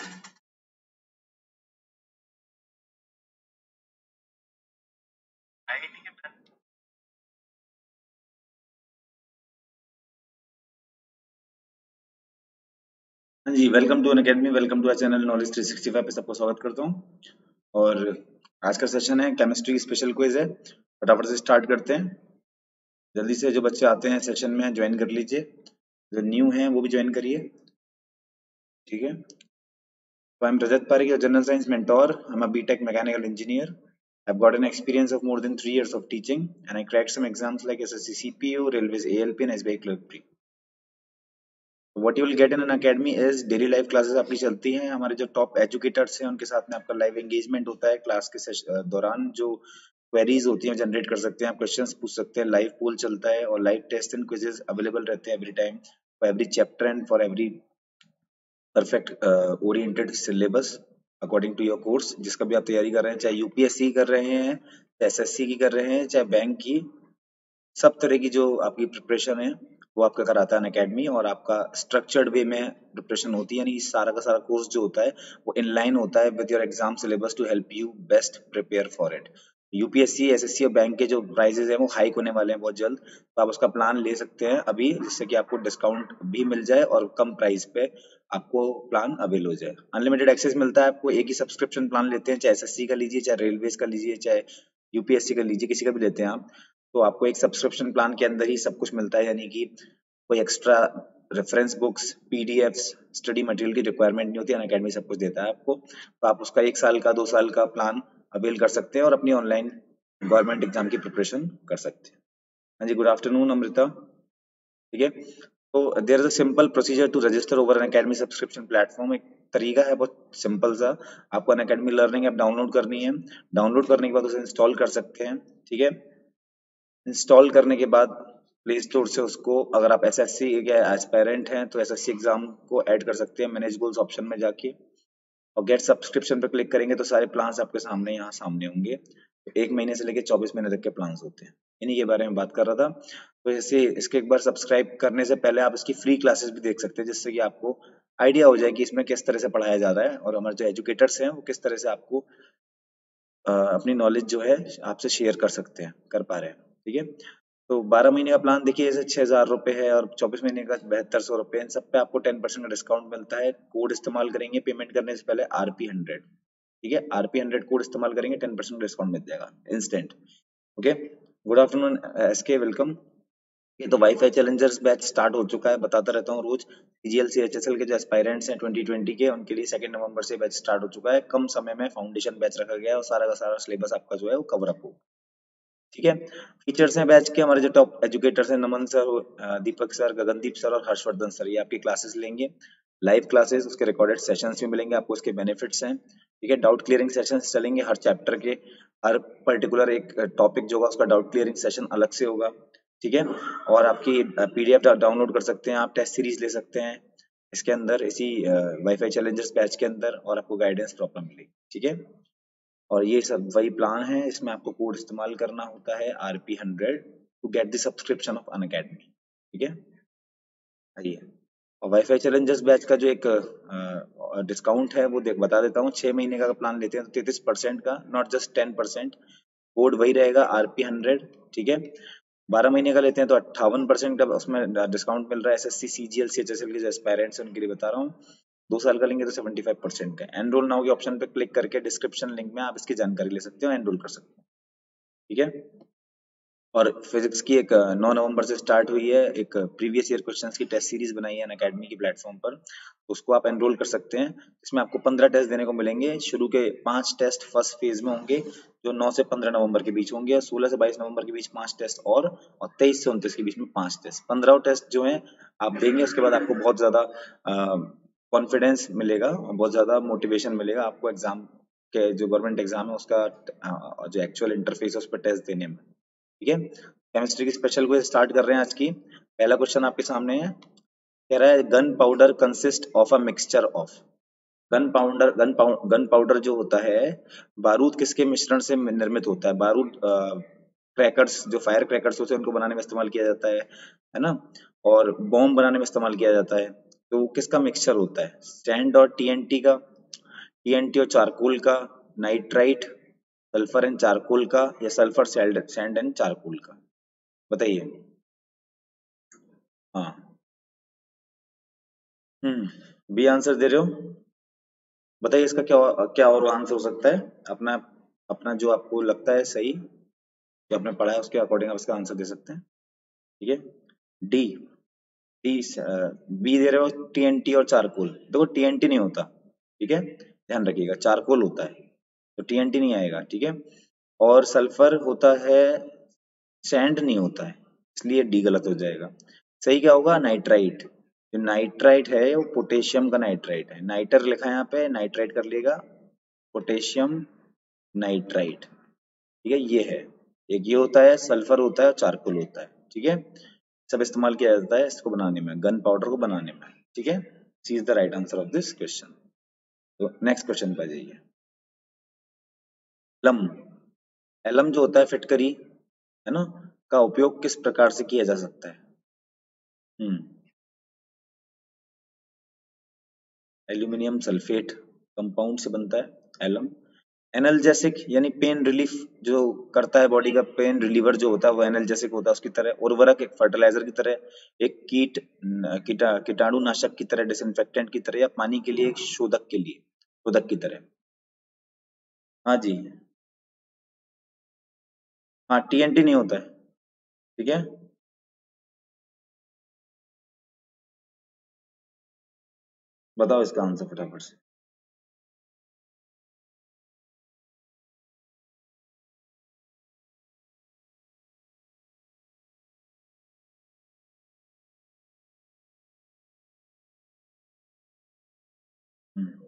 हाँ जी, welcome to Unacademy, welcome to our channel knowledge 365 पे सबको स्वागत करता हूँ। और आज का सेशन है केमिस्ट्री स्पेशल क्विज है। फटाफट से स्टार्ट करते हैं। जल्दी से जो बच्चे आते हैं सेशन में ज्वाइन कर लीजिए, जो न्यू हैं वो भी ज्वाइन करिए। ठीक है। तो I am Rajat Pareek, your general science mentor. I'm a BTech mechanical engineer. I've got an experience of more than 3 years of teaching, and I cracked some exams like SSC CPU, Railways ALP, and SBI Clerk Pre. What you will get in Unacademy is daily live classes आपकी चलती हैं। हमारे जो top educators हैं उनके साथ में आपका लाइव एंगेजमेंट होता है। क्लास के दौरान जो क्वेरीज होती हैं जनरेट कर सकते हैं, आप क्वेश्चंस पूछ सकते हैं, लाइव पोल चलता है और live test and quizzes available रहते हैं every time for every chapter and for every perfect oriented syllabus according to your course. जिसका भी आप तैयारी कर रहे हैं, चाहे यूपीएससी कर रहे हैं, चाहे एसएससी की कर रहे हैं, चाहे बैंक की, सब तरह की जो आपकी प्रिपरेशन है वो आपका कराता है अकेडमी। और आपका स्ट्रक्चर्ड वे में प्रिपरेशन होती है, यानी सारा का सारा कोर्स जो होता है वो इन लाइन होता है with your exam syllabus to help you best prepare for it. UPSC, SSC और बैंक के जो प्राइजेस हैं वो हाइक होने वाले हैं बहुत जल्द, तो आप उसका प्लान ले सकते हैं अभी, जिससे कि आपको डिस्काउंट भी मिल जाए और कम प्राइस पे आपको प्लान अवेल हो जाए। अनलिमिटेड एक्सेस मिलता है आपको, एक ही सब्सक्रिप्शन प्लान लेते हैं, चाहे एसएससी का लीजिए, चाहे रेलवेज का लीजिए, चाहे यूपीएससी का लीजिए, किसी का भी लेते हैं आप, तो आपको एक सब्सक्रिप्शन प्लान के अंदर ही सब कुछ मिलता है। यानी कि कोई extra reference books, PDFs, study material की रिक्वायरमेंट नहीं होती। अनअकैडमी सब कुछ देता है आपको, तो आप उसका 1 साल का 2 साल का प्लान अवेल कर सकते हैं और अपनी ऑनलाइन गवर्नमेंट एग्जाम की प्रिपरेशन कर सकते हैं। हाँ जी, गुड आफ्टरनून अमृता। ठीक है। तो there is a simple procedure to register over Unacademy subscription platform. एक तरीका है बहुत सिंपल सा। आपको Unacademy learning app download करनी है। डाउनलोड करने के बाद उसे इंस्टॉल कर सकते हैं। ठीक है। इंस्टॉल करने के बाद प्ले स्टोर से उसको, अगर आप एसएससी के एस्पायरेंट हैं तो एसएससी एग्जाम को ऐड कर सकते हैं मैनेज गोल्स ऑप्शन में जाके, और गेट सब्सक्रिप्शन पे क्लिक करेंगे तो सारे प्लान्स आपके सामने यहाँ सामने होंगे। तो 1 महीने से लेकर 24 महीने तक के प्लान्स होते हैं, इन्हीं के बारे में बात कर रहा था। तो जैसे इसके एक बार सब्सक्राइब करने से पहले आप इसकी फ्री क्लासेस भी देख सकते हैं, जिससे कि आपको आइडिया हो जाए कि इसमें किस तरह से पढ़ाया जा रहा है और हमारे जो एजुकेटर्स हैं वो किस तरह से आपको अपनी नॉलेज जो है आपसे शेयर कर सकते हैं, कर पा रहे हैं। ठीक है। तो 12 महीने का प्लान देखिए, जैसे 6,000 रुपए है और 24 महीने का 7200 रुपए, इन सब पे आपको 10% का डिस्काउंट मिलता है। कोड इस्तेमाल करेंगे पेमेंट करने से पहले RP100। ठीक है, RP100 कोड इस्तेमाल करेंगे, 10% डिस्काउंट मिल जाएगा instant. Okay. Good afternoon SK, welcome. ये तो वाईफाई चैलेंजर्स बैच स्टार्ट हो चुका है, बताता रहता हूँ रोज। CGL CHSL के जो एस्पायरेंट्स हैं 2020 के, उनके लिए 2 नवंबर से बैच स्टार्ट हो चुका है। कम समय में फाउंडेशन बैच रखा गया है और सारा का सारा सिलेबस आपका जो है वो कवर अप होगा। ठीक है। फीचर्स हैं बैच के, हमारे जो टॉप एजुकेटर्स हैं, Naman sir, Deepak sir, Gagandeep sir और हर्षवर्धन सर, ये आपकी क्लासेस लेंगे। लाइव क्लासेस, उसके रिकॉर्डेड सेशंस भी मिलेंगे आपको, उसके बेनिफिट्स हैं। ठीक है। डाउट क्लियरिंग सेशंस चलेंगे हर चैप्टर के, हर पर्टिकुलर एक टॉपिक जो होगा उसका डाउट क्लियरिंग सेशन अलग से होगा। ठीक है। और आपकी PDF डाउनलोड कर सकते हैं, आप टेस्ट सीरीज ले सकते हैं इसके अंदर, इसी वाईफाई चैलेंजर्स बैच के अंदर, और आपको गाइडेंस प्रॉपर मिलेगी। ठीक है। और ये सब वही प्लान है, इसमें आपको कोड इस्तेमाल करना होता है RP100 to get the subscription of Unacademy. ठीक है। आइए, और वाईफाई चैलेंजर्स बैच का जो एक डिस्काउंट है वो बता देता हूँ। 6 महीने का प्लान लेते हैं तो 33% का, नॉट जस्ट 10%। कोड वही रहेगा RP100। ठीक है। 12 महीने का लेते हैं तो 58% का उसमें डिस्काउंट मिल रहा है। SSC CGL CHSL के जो एस्पायरेंट्स हैं उनके लिए बता रहा हूँ। 2 साल का लेंगे तो 75% का। एनरोल नाउ के ऑप्शन पे क्लिक करके डिस्क्रिप्शन लिंक में आप इसकी जानकारी ले सकते हो, एनरोल कर सकते हो। ठीक है। और फिजिक्स की एक 9 नवंबर से स्टार्ट हुई है, एक प्रीवियस ईयर क्वेश्चंस की टेस्ट सीरीज बनाई है अनअकैडमी की प्लेटफॉर्म पर, उसको आप एनरोल कर सकते हैं। इसमें आपको 15 टेस्ट देने को मिलेंगे। शुरू के 5 टेस्ट फर्स्ट फेज में होंगे, जो 9 से 15 नवंबर के बीच होंगे, और 16 से 22 नवंबर के बीच 5 टेस्ट, और 23 से 29 के बीच में 5 टेस्ट। 15 टेस्ट जो है आप देंगे, उसके बाद आपको बहुत ज्यादा कॉन्फिडेंस मिलेगा और बहुत ज्यादा मोटिवेशन मिलेगा आपको एग्जाम के, जो गवर्नमेंट एग्जाम है उसका जो एक्चुअल इंटरफेस है उस पर टेस्ट देने में। ठीक है। केमिस्ट्री की स्पेशल क्विज स्टार्ट कर रहे हैं आज की। पहला क्वेश्चन आपके सामने है, कह रहा है gun powder consist of a mixture of. Gun powder जो होता है, बारूद किसके मिश्रण से निर्मित होता है? बारूद क्रैकर्स, जो फायर क्रैकर्स होते हैं उनको बनाने में इस्तेमाल किया जाता है ना, और बॉम्ब बनाने में इस्तेमाल किया जाता है। तो किसका मिक्सचर होता है? स्टैंड और TNT का, टीएनटी और चारकोल का, नाइट्राइट, सल्फर एंड चारकोल का, या सल्फर सैंड एंड चारकोल का? बताइए। हाँ। बी आंसर दे रहे हो? बताइए इसका क्या क्या और आंसर हो सकता है? अपना अपना जो आपको लगता है सही, जो आपने पढ़ा है उसके अकॉर्डिंग आप इसका आंसर दे सकते हैं। ठीक है। डी, डी, बी दे रहे हो टीएनटी और चारकोल। देखो टीएनटी नहीं होता, ठीक है, ध्यान रखिएगा, चारकोल होता है, तो टीएनटी नहीं आएगा, ठीक है। और सल्फर होता है, सैंड नहीं होता है, इसलिए डी गलत हो जाएगा। सही क्या होगा? नाइट्राइट। जो नाइट्राइट है वो पोटेशियम का नाइट्राइट है, नाइटर लिखा है यहाँ पे, नाइट्राइट कर लिएगा, पोटेशियम नाइट्राइट, ठीक है, ये है। एक ये होता है, सल्फर होता है और चारकोल होता है, ठीक है। सब इस्तेमाल किया जाता है इसको बनाने में, गन पाउडर को बनाने में, ठीक है। C is the right answer of this question. तो नेक्स्ट क्वेश्चन पे आ जाइए। एलम, एलम जो होता है फिटकरी, है ना, का उपयोग किस प्रकार से किया जा सकता है? हम्म एल्यूमिनियम सल्फेट कंपाउंड से बनता है एलम। एनाल्जेसिक यानी पेन रिलीफ जो करता है, बॉडी का पेन रिलीवर जो होता है वो एनाल्जेसिक होता है उसकी तरह। उर्वरक एक फर्टिलाइजर की तरह, एक कीटाणुनाशक की तरह, डिसइंफेक्टेंट की तरह, या पानी के लिए एक शोधक के लिए, शोधक की तरह। हाँ जी। हाँ, टीएनटी नहीं होता है, ठीक है। बताओ इसका आंसर फटाफट से। हम्म,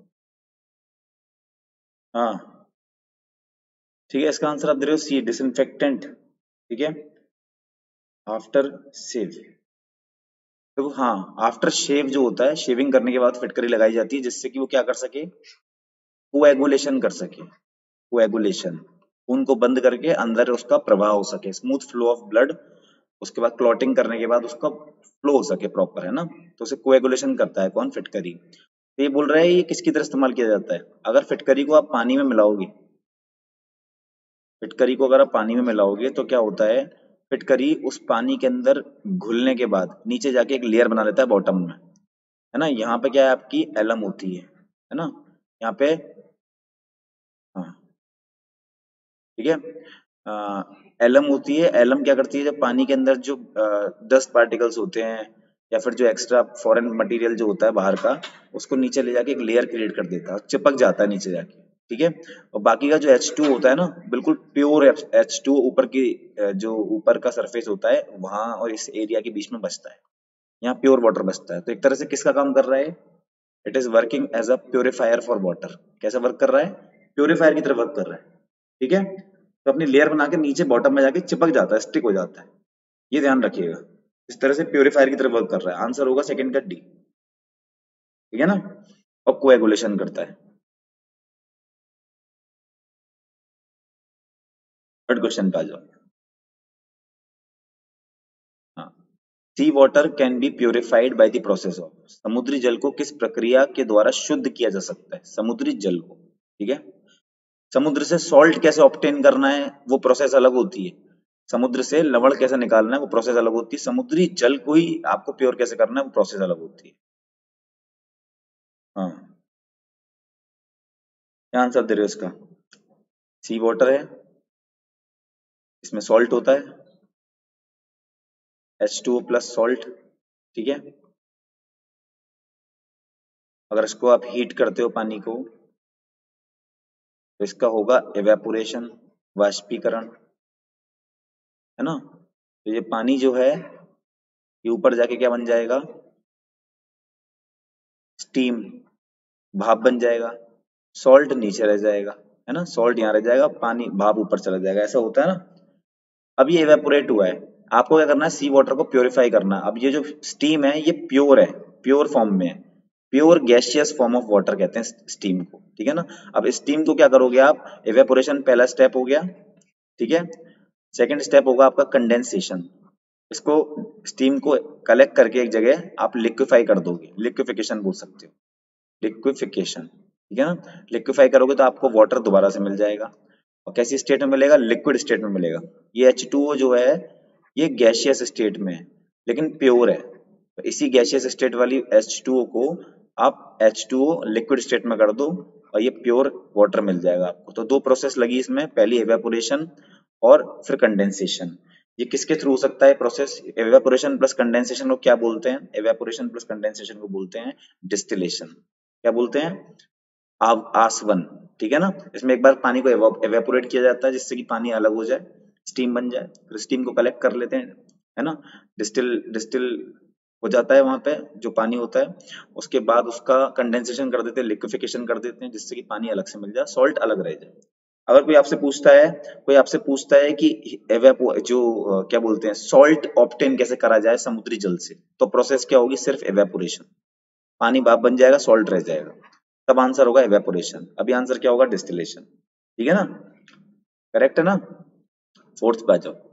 हाँ, ठीक है, इसका आंसर आप दे रहे हो सी, डिसइंफेक्टेंट, ठीक है। आफ्टर सेव, देखो हाँ, आफ्टर शेव जो होता है, शेविंग करने के बाद फिटकरी लगाई जाती है जिससे कि वो क्या कर सके, कोएगुलेशन कर सके, कोएगुलेशन, खून को बंद करके अंदर उसका प्रवाह हो सके, स्मूथ फ्लो ऑफ ब्लड, उसके बाद क्लॉटिंग करने के बाद उसका फ्लो हो सके प्रॉपर, है ना। तो उसे कोएगुलेशन करता है कौन? फिटकरी। तो ये बोल रहा है ये किसकी तरह इस्तेमाल किया जाता है? अगर फिटकरी को आप पानी में मिलाओगे, फिटकरी को अगर आप पानी में मिलाओगे तो क्या होता है, फिटकरी उस पानी के अंदर घुलने के बाद नीचे जाके एक लेयर बना लेता है बॉटम में, है ना। यहाँ पे क्या है, आपकी एलम होती है ना, यहाँ पे। हाँ, ठीक है। एलम होती है, एलम क्या करती है, जब पानी के अंदर जो डस्ट पार्टिकल्स होते हैं या फिर जो एक्स्ट्रा फॉरेन मटेरियल जो होता है बाहर का, उसको नीचे ले जाके एक लेयर क्रिएट कर देता है, चिपक जाता है नीचे जाके, ठीक है। और बाकी का जो H2 होता है ना, बिल्कुल प्योर H2 ऊपर की जो ऊपर का सरफेस होता है वहां और इस एरिया के बीच में बचता है, यहाँ प्योर वाटर बचता है। तो एक तरह से किसका काम कर रहा है? It is working as a purifier for water. कैसे वर्क कर रहा है? प्योरीफायर की तरह वर्क कर रहा है, ठीक है। तो अपनी लेयर बना के नीचे बॉटम में जाके चिपक जाता है, स्टिक हो जाता है, ये ध्यान रखिएगा। इस तरह से प्योरीफायर की तरह वर्क कर रहा है। आंसर होगा सेकंड का डी, ठीक है ना। और कोएगुलेशन करता है। थर्ड क्वेश्चन पे आ जाओ। हाँ, sea water can be purified by the process of, समुद्री जल को किस प्रक्रिया के द्वारा शुद्ध किया जा सकता है? समुद्री जल को, ठीक है। समुद्र से सॉल्ट कैसे ऑब्टेन करना है वो प्रोसेस अलग होती है, समुद्र से लवण कैसे निकालना है वो प्रोसेस अलग होती है, समुद्री जल को ही आपको प्योर कैसे करना है वो प्रोसेस अलग होती है। हाँ, क्या आंसर दे रहे हो इसका? सी वाटर है, इसमें सॉल्ट होता है, H2O प्लस सॉल्ट, ठीक है। अगर इसको आप हीट करते हो पानी को तो इसका होगा एवेपोरेशन, वाष्पीकरण, है ना। तो ये पानी जो है ये ऊपर जाके क्या बन जाएगा? स्टीम, भाप बन जाएगा। सॉल्ट नीचे रह जाएगा, है ना, सॉल्ट यहाँ रह जाएगा, पानी भाप ऊपर चला जाएगा, ऐसा होता है ना। अब ये इवेपोरेट हुआ है, आपको क्या करना है? सी वाटर को प्योरीफाई करना है। अब ये जो स्टीम है ये प्योर है, प्योर फॉर्म में है, pure gaseous form of water कहते हैं स्टीम को, ठीक है ना। अब स्टीम को क्या करोगे आप? इवेपोरेशन पहला स्टेप हो गया, ठीक है। सेकंड स्टेप होगा आपका कंडेंसेशन, इसको स्टीम को कलेक्ट करके एक जगह आप लिक्विफाई कर दोगे, लिक्विफिकेशन बोल सकते हो, लिक्विफिकेशन, ठीक है ना। लिक्विफाई करोगे तो आपको वाटर दोबारा से मिल जाएगा, और कैसी स्टेट में मिलेगा, लिक्विड स्टेट में मिलेगा। ये H2O जो है ये गैसियस स्टेट में है लेकिन प्योर है, तो इसी गैसियस स्टेट वाली H2O को आप H2O लिक्विड स्टेट में कर दो और ये प्योर वाटर मिल जाएगा आपको। तो दो प्रोसेस लगी इसमें, पहली एवेपोरेशन और फिर कंडेंसेशन। ये किसके थ्रू हो सकता है प्रोसेस, एवेपोरेशन प्लस कंडेंसेशन को क्या बोलते हैं, एवेपोरेशन प्लस कंडेंसेशन को बोलते हैं डिस्टिलेशन। क्या बोलते हैं, आसवन। ठीक है ना। इसमें एक बार पानी को एवेपोरेट किया जाता है जिससे कि पानी अलग हो जाए, स्टीम बन जाए, फिर स्टीम को कलेक्ट कर लेते हैं, है ना। डिस्टिल हो जाता है वहां पे जो पानी होता है, उसके बाद उसका कंडेंसेशन कर देते हैं, लिक्विफिकेशन कर देते हैं जिससे कि पानी अलग से मिल जाए, सॉल्ट अलग रह जाए। अगर कोई आपसे पूछता है कि क्या बोलते हैं सॉल्ट ऑब्टेन कैसे करा जाए समुद्री जल से, तो प्रोसेस क्या होगी, सिर्फ एवेपोरेशन, पानी भाप बन जाएगा, सॉल्ट रह जाएगा, तब आंसर होगा एवेपोरेशन। अभी आंसर क्या होगा, डिस्टिलेशन। ठीक है ना, करेक्ट है ना। फोर्थ पे आ जाओ।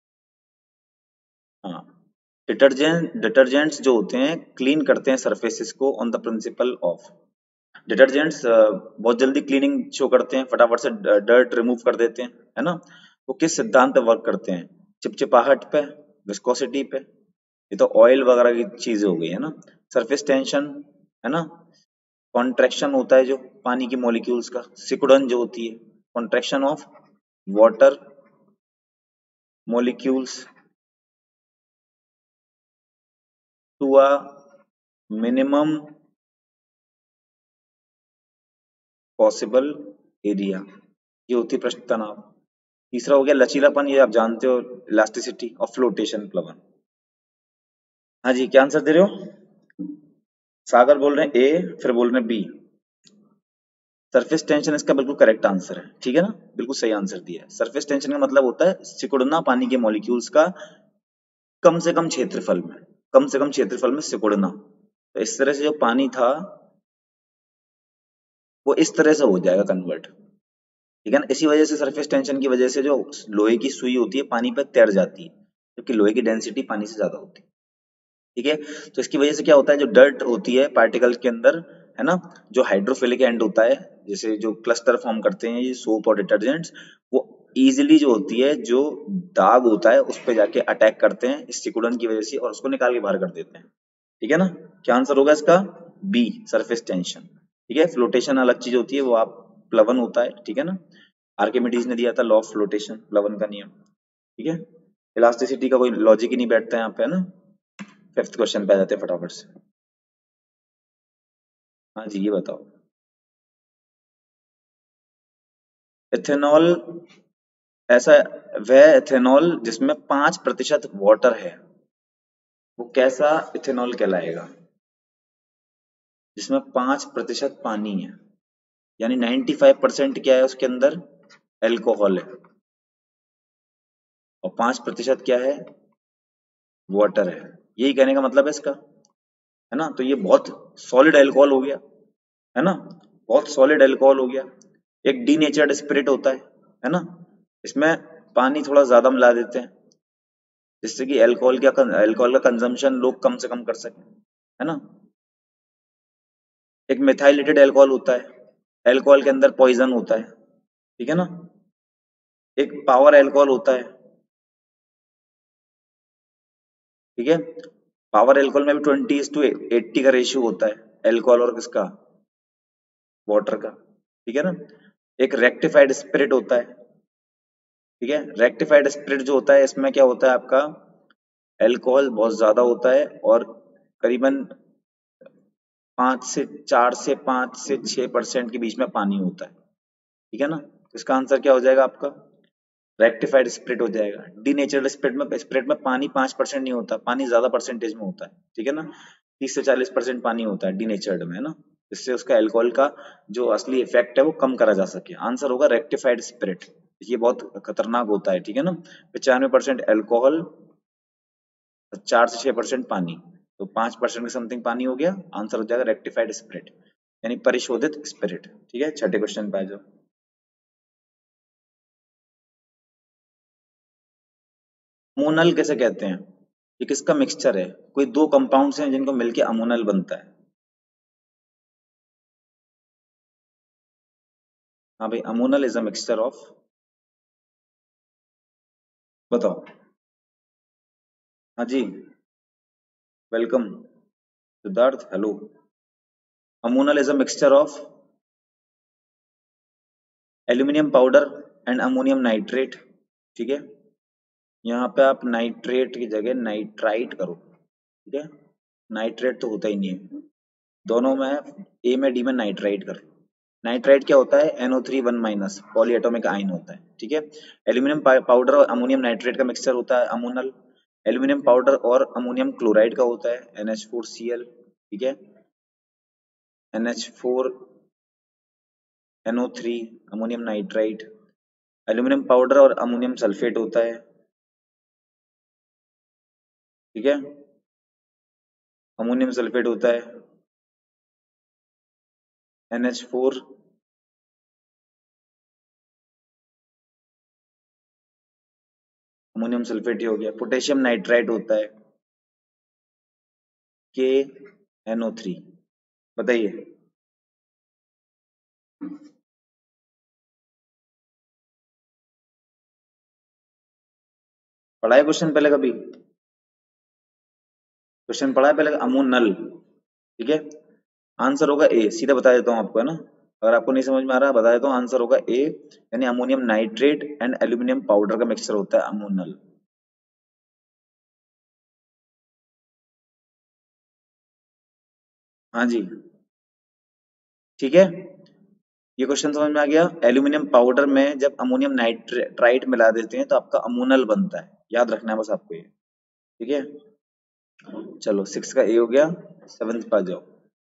हाँ, डिटर्जेंट्स जो होते हैं क्लीन करते हैं सरफेसेस को on the principle of. Detergents बहुत जल्दी क्लीनिंग शो करते हैं, फटाफट से डर्ट रिमूव कर देते हैं, है ना। वो किस सिद्धांत पे वर्क करते हैं, चिपचिपाहट पे, विस्कोसिटी पे। ये तो ऑयल वगैरह की चीजें हो गई है ना। सरफेस टेंशन, है ना। कॉन्ट्रैक्शन होता है जो पानी की मॉलिक्यूल्स का, सिकुड़न जो होती है, contraction of water molecules to a minimum possible area, ये होती है पृष्ठ तनाव। तीसरा हो गया लचीलापन, ये आप जानते हो, इलास्टिसिटी और फ्लोटेशन, प्लवन। हाँ जी, क्या आंसर दे रहे हो, सागर बोल रहे हैं ए, फिर बोल रहे हैं बी। सरफेस टेंशन इसका बिल्कुल करेक्ट आंसर है, ठीक है ना, बिल्कुल सही आंसर दिया है। सरफेस टेंशन का मतलब होता है सिकुड़ना पानी के मॉलिक्यूल्स का कम से कम क्षेत्रफल में, कम से कम क्षेत्रफल में सिकुड़ना। तो इस तरह से जो पानी था वो इस तरह से हो जाएगा कन्वर्ट, ठीक है ना। इसी वजह से सरफेस टेंशन की वजह से जो लोहे की सुई होती है पानी पर तैर जाती है, क्योंकि लोहे की डेंसिटी पानी से ज्यादा होती है, ठीक है। तो इसकी वजह से क्या होता है, जो डर्ट होती है पार्टिकल के अंदर, है ना, जो हाइड्रोफिलिक एंड होता है, जैसे जो क्लस्टर फॉर्म करते हैं ये सोप और डिटर्जेंट्स, वो इजीली जो होती है, जो दाग होता है उस पर जाके अटैक करते हैं इस सिकुड़न की वजह से, और उसको निकाल के बाहर कर देते हैं, ठीक है ना। क्या आंसर होगा इसका, बी, सरफेस टेंशन। ठीक है, फ्लोटेशन अलग चीज होती है, वो आप प्लवन होता है, ठीक है ना। आर्किमिडीज ने दिया था लॉ ऑफ फ्लोटेशन, प्लवन का नियम, ठीक है। इलास्टिसिटी का कोई लॉजिक ही नहीं बैठता है यहाँ पे, है ना। फिफ्थ क्वेश्चन पे आ जाते हैं फटाफट से। हाँ जी, ये बताओ, इथेनॉल, ऐसा वह इथेनॉल जिसमें 5% वाटर है, वो कैसा इथेनॉल कहलाएगा, जिसमें 5% पानी है, यानी 95% क्या है उसके अंदर, एल्कोहल है, और 5% क्या है, वाटर है। यही कहने का मतलब है इसका, है ना। तो ये बहुत सॉलिड अल्कोहल हो गया, है ना, बहुत सॉलिड अल्कोहल हो गया। एक डीनेचर्ड स्पिरिट होता है ना। इसमें पानी थोड़ा ज्यादा मिला देते हैं जिससे कि अल्कोहल का कंजम्पशन लोग कम से कम कर सकें, है ना। एक मिथाइलेटेड अल्कोहल होता है, अल्कोहल के अंदर पॉइजन होता है, ठीक है ना। एक पावर अल्कोहल होता है, ठीक है। पावर अल्कोहल में भी 20:80 का रेशियो होता है, अल्कोहल और किसका, वाटर का, ठीक है ना। एक रेक्टिफाइड स्पिरिट होता है, ठीक है। रेक्टिफाइड स्पिरिट जो होता है इसमें क्या होता है आपका, अल्कोहल बहुत ज्यादा होता है और करीबन 5 से 6% के बीच में पानी होता है, ठीक है ना। इसका आंसर क्या हो जाएगा आपका, रेक्टिफाइड स्पिरिट हो जाएगा। डीनेचर्ड स्पिरिट में पानी 5% नहीं होता, पानी ज्यादा परसेंटेज में होता है, ठीक है ना। 30 से 40% पानी होता है डीनेचर्ड में, है ना। जिससे उसका अल्कोहल का जो असली इफेक्ट है वो कम करा जा सके। आंसर होगा रेक्टिफाइड स्पिरिट। ये बहुत खतरनाक होता है, ठीक है ना। 95% अल्कोहल, 4 से 6% पानी, तो 5% के समथिंग पानी हो गया। आंसर हो जाएगा रेक्टिफाइड स्पिरिट, यानी परिशोधित स्पिरिट, ठीक है। छठे क्वेश्चन पे आ जाओ। अमोनल कैसे कहते हैं, ये किसका मिक्सचर है, कोई दो कंपाउंड्स हैं जिनको मिलके अमोनल बनता है। हाँ भाई, ammonal is a mixture of, बताओ। हाँ जी, welcome Siddharth, hello. Ammonal is a mixture of aluminium powder and ammonium nitrate, ठीक है। यहाँ पे आप नाइट्रेट की जगह नाइट्राइट करो, ठीक है। नाइट्रेट तो होता ही नहीं है, दोनों में ए में डी में नाइट्राइट कर लो। नाइट्राइट क्या होता है? NO3 1- पॉलीएटॉमिक आयन होता है, ठीक है। एल्यूमिनियम पाउडर और अमोनियम नाइट्रेट का मिक्सचर होता है अमोनल। एल्यूमिनियम पाउडर और अमोनियम क्लोराइड का होता है NH4Cl, ठीक है। NH4NO3 ammonium nitrite. Aluminium powder और अमोनियम सल्फेट होता है, ठीक है। अमोनियम सल्फेट होता है NH4, अमोनियम सल्फेट ही हो गया। पोटेशियम नाइट्राइट होता है KNO3। बताइए। पढ़ा है क्वेश्चन पहले कभी? क्वेश्चन पढ़ा है पहले? अमोनल, ठीक है। आंसर होगा ए, सीधा बता देता हूँ आपको, है ना। अगर आपको नहीं समझ में आ रहा बता देता हूँ, आंसर होगा ए, यानी ammonium nitrate and aluminium powder का मिक्सचर होता है अमोनल। हाँ जी, ठीक है। ये क्वेश्चन समझ में आ गया। एल्यूमिनियम पाउडर में जब अमोनियम नाइट्राइट मिला देते हैं तो आपका अमोनल बनता है, याद रखना है बस आपको ये, ठीक है। चलो 6 का ए हो गया, 7th पा जाओ।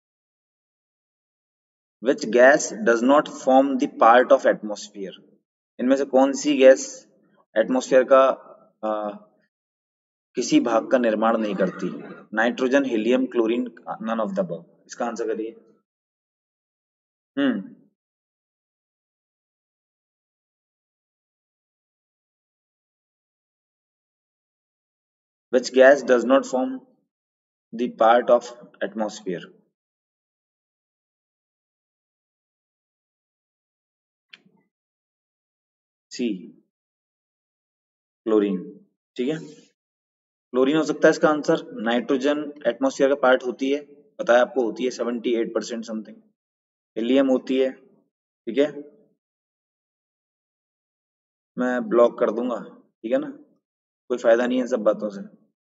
Which gas does not form the part of atmosphere? इनमें से कौन सी गैस एटमोस्फियर का किसी भाग का निर्माण नहीं करती? Nitrogen, helium, chlorine, none of the above. इसका आंसर करिए। Hmm, which gas does not form the part of atmosphere? C, chlorine, ठीक है। क्लोरीन हो सकता है इसका आंसर। नाइट्रोजन एटमोस्फियर का पार्ट होती है, पता है आपको, होती है 78% समथिंग। हीलियम होती है, ठीक है। मैं ब्लॉक कर दूंगा, ठीक है ना, कोई फायदा नहीं है इन सब बातों से,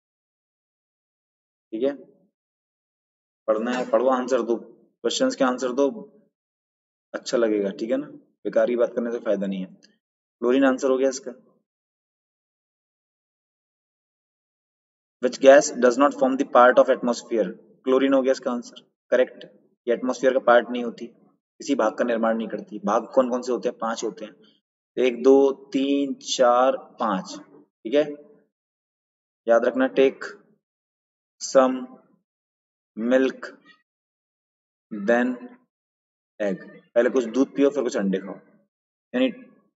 ठीक है। पढ़ना है पढ़ो, आंसर दो, क्वेश्चंस के आंसर दो, अच्छा लगेगा, ठीक है ना। बेकार की बात करने से फायदा नहीं है। क्लोरीन आंसर हो गया इसका। Which gas does not form the part of atmosphere? Chlorine हो गया इसका आंसर, करेक्ट। ये एटमोस्फियर का पार्ट नहीं होती, किसी भाग का निर्माण नहीं करती। भाग कौन कौन से होते हैं? 5 होते हैं, 1 2 3 4 5, ठीक है। याद रखना, take some milk then egg. पहले कुछ दूध पियो फिर कुछ अंडे खाओ, यानी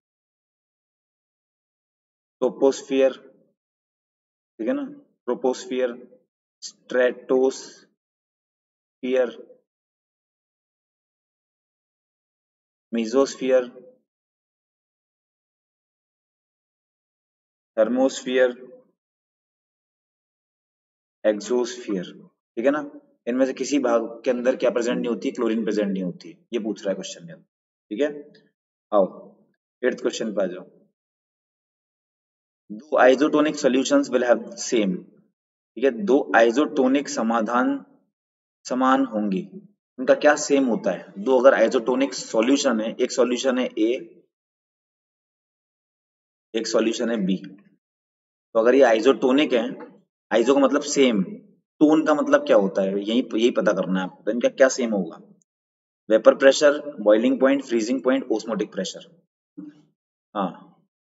ट्रोपोस्फियर, ठीक है ना। Troposphere, stratosphere, mesosphere, thermosphere, exosphere, ठीक है ना। इनमें से किसी भाग के अंदर क्या प्रेजेंट नहीं होती? क्लोरीन प्रेजेंट नहीं होती, ये पूछ रहा है क्वेश्चन में, ठीक है। आओ 8th क्वेश्चन पे आ जाओ। दो isotonic solutions will have same, ठीक है। दो आइसोटोनिक समाधान समान होंगे, उनका क्या सेम होता है? दो अगर आइसोटोनिक सॉल्यूशन है, एक सॉल्यूशन है ए, एक सॉल्यूशन है बी, तो अगर ये आइसोटोनिक है, आइसो का मतलब सेम, टोन का मतलब क्या होता है, यही यही पता करना है आपको। तो इनका क्या सेम होगा? Vapour pressure, boiling point, freezing point, osmotic pressure. हाँ,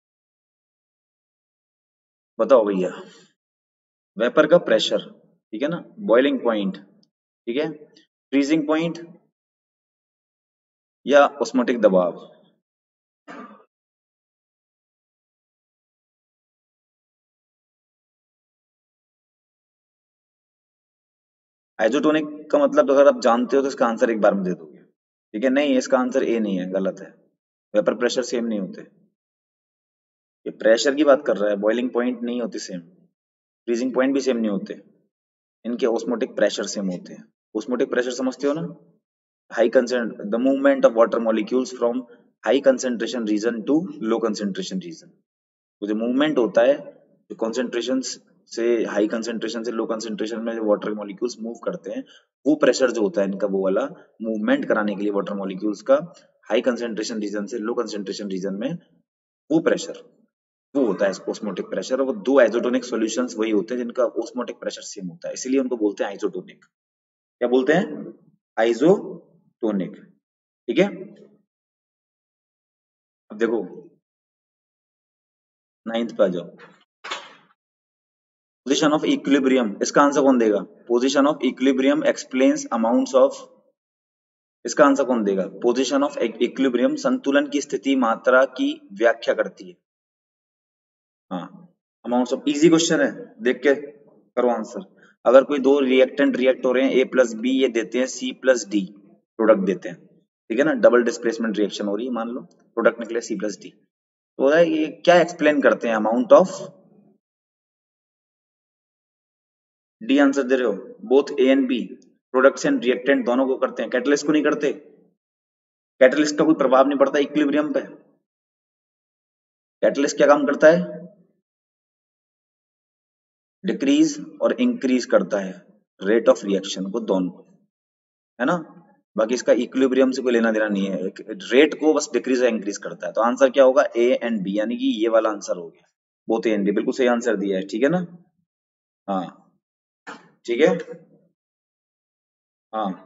बताओ भैया। वेपर का प्रेशर, ठीक है ना, बॉइलिंग पॉइंट, ठीक है, फ्रीजिंग पॉइंट या ओस्मोटिक दबाव। आइसोटोनिक का मतलब अगर आप जानते हो तो इसका आंसर एक बार में दे दोगे, ठीक है। नहीं, इसका आंसर ए नहीं है, गलत है। वेपर प्रेशर सेम नहीं होते। ये प्रेशर की बात कर रहा है, बॉइलिंग पॉइंट नहीं होती सेम, फ्रीजिंग पॉइंट भी सेम नहीं होते, इनके ऑस्मोटिक प्रेशर सेम होते हैं। ऑस्मोटिक प्रेशर समझते हो ना? High consent the movement of water molecules from high concentration region to low concentration region. तो जो मूवमेंट होता है, जो कॉन्सेंट्रेशन से हाई कंसेंट्रेशन से लो कंसेंट्रेशन में जो वाटर मॉलिक्यूल्स मूव करते हैं, वो प्रेशर जो होता है इनका, वो वाला मूवमेंट कराने के लिए वाटर मॉलिक्यूल्स का हाई कंसेंट्रेशन रीजन से लो कंसेंट्रेशन रीजन में, वो प्रेशर, वो होता है ऑस्मोटिक प्रेशर। और वो दो आइसोटोनिक सॉल्यूशंस वही होते हैं जिनका ऑस्मोटिक प्रेशर सेम होता है, इसीलिए उनको बोलते हैं आइसोटोनिक। क्या बोलते हैं? आइसोटोनिक। ठीक है, अब देखो 9th पे आ जाओ। पोजीशन ऑफ इक्विलिब्रियम, इसका आंसर कौन देगा? Position of equilibrium explains amounts of, इसका आंसर कौन देगा? पोजीशन ऑफ इक्विलिब्रियम संतुलन की स्थिति मात्रा की व्याख्या करती है। हाँ, अमाउंट्स ऑफ, इजी क्वेश्चन है, देख के करो आंसर। अगर कोई दो रिएक्टेंट रिएक्ट हो रहे हैं, ए प्लस बी, ये देते हैं सी प्लस डी, प्रोडक्ट देते हैं, ठीक है ना, डबल डिस्प्लेसमेंट रिएक्शन हो रही है, मान लो प्रोडक्ट निकले सी प्लस डी, तो ये क्या एक्सप्लेन करते हैं? अमाउंट ऑफ, डी आंसर दे रहे हो, both A and B, products and reactant दोनों को करते हैं, कैटलिस्ट को नहीं करते। कैटलिस्ट का कोई प्रभाव नहीं पड़ता इक्विलिब्रियम पे। कैटलिस्ट क्या काम करता है? डिक्रीज और इंक्रीज करता है रेट ऑफ रिएक्शन को, दोनों, है ना। बाकी इसका इक्विलिब्रियम से कोई लेना देना नहीं है, रेट को बस डिक्रीज और इंक्रीज करता है। तो आंसर क्या होगा? ए एंड बी, यानी कि ये वाला आंसर हो गया, बोथ ए एंड बी, बिल्कुल सही आंसर दिया है, ठीक है ना। हाँ, ठीक है, हाँ,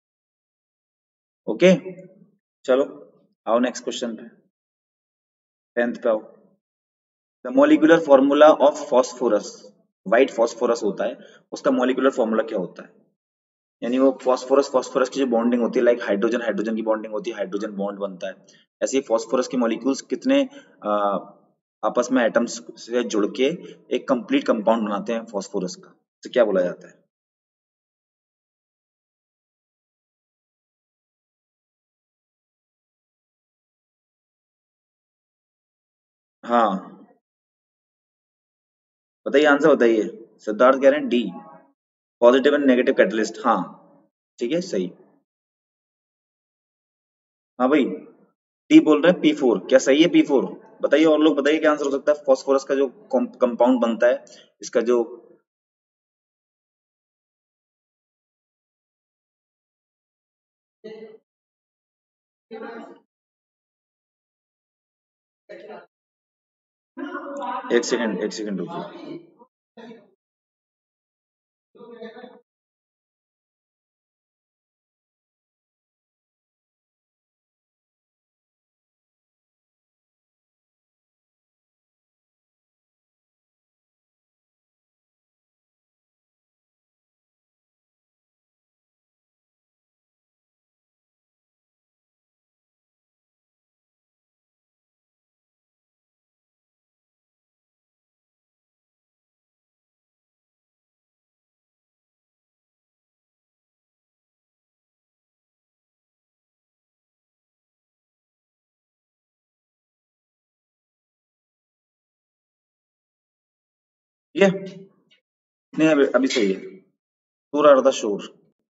ओके, चलो आओ नेक्स्ट क्वेश्चन पे, 10th पे आओ। The molecular formula of phosphorus, white phosphorus होता है, उसका मोलिकुलर फॉर्मूला क्या होता है? यानी वो फॉस्फोरस फॉस्फोरस की जो बॉन्डिंग होती है, लाइक हाइड्रोजन हाइड्रोजन की बॉन्डिंग होती है, हाइड्रोजन बॉन्ड बनता है, ऐसे ही फॉस्फोरस के मॉलिक्यूल्स कितने आपस में एटम्स से जुड़ के एक कंप्लीट कंपाउंड बनाते हैं फॉस्फोरस का, तो क्या बोला जाता है? हाँ, बताइए आंसर बताइए। सिद्धार्थ कह रहे हैं D, positive and negative catalyst, हाँ, ठीक है, सही। हाँ भाई, डी बोल रहे हैं P4, क्या सही है P4? बताइए, और लोग बताइए क्या आंसर हो सकता है फॉस्फोरस का जो कंपाउंड बनता है, इसका जो, एक सेकंड रुकिए। ये नहीं, अभी सही है, शोर आ रहा था, शोर,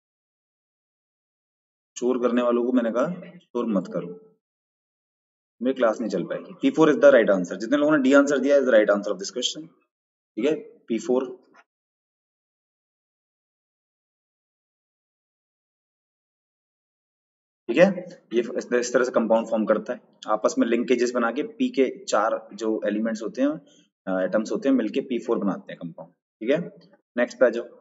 शोर करने वालों को मैंने कहा शोर मत करो, मेरी क्लास नहीं चल पाएगी। P4 is the right answer, जितने लोगों ने डी आंसर दिया is the right answer of this question, ठीक है, P4। ठीक है, ये इस तरह से कंपाउंड फॉर्म करता है, आपस में लिंकेजेस बना के पी के चार जो एलिमेंट्स होते हैं, एटम्स होते हैं, मिलके P4 बनाते हैं कंपाउंड, ठीक है। नेक्स्ट पे आ जाओ।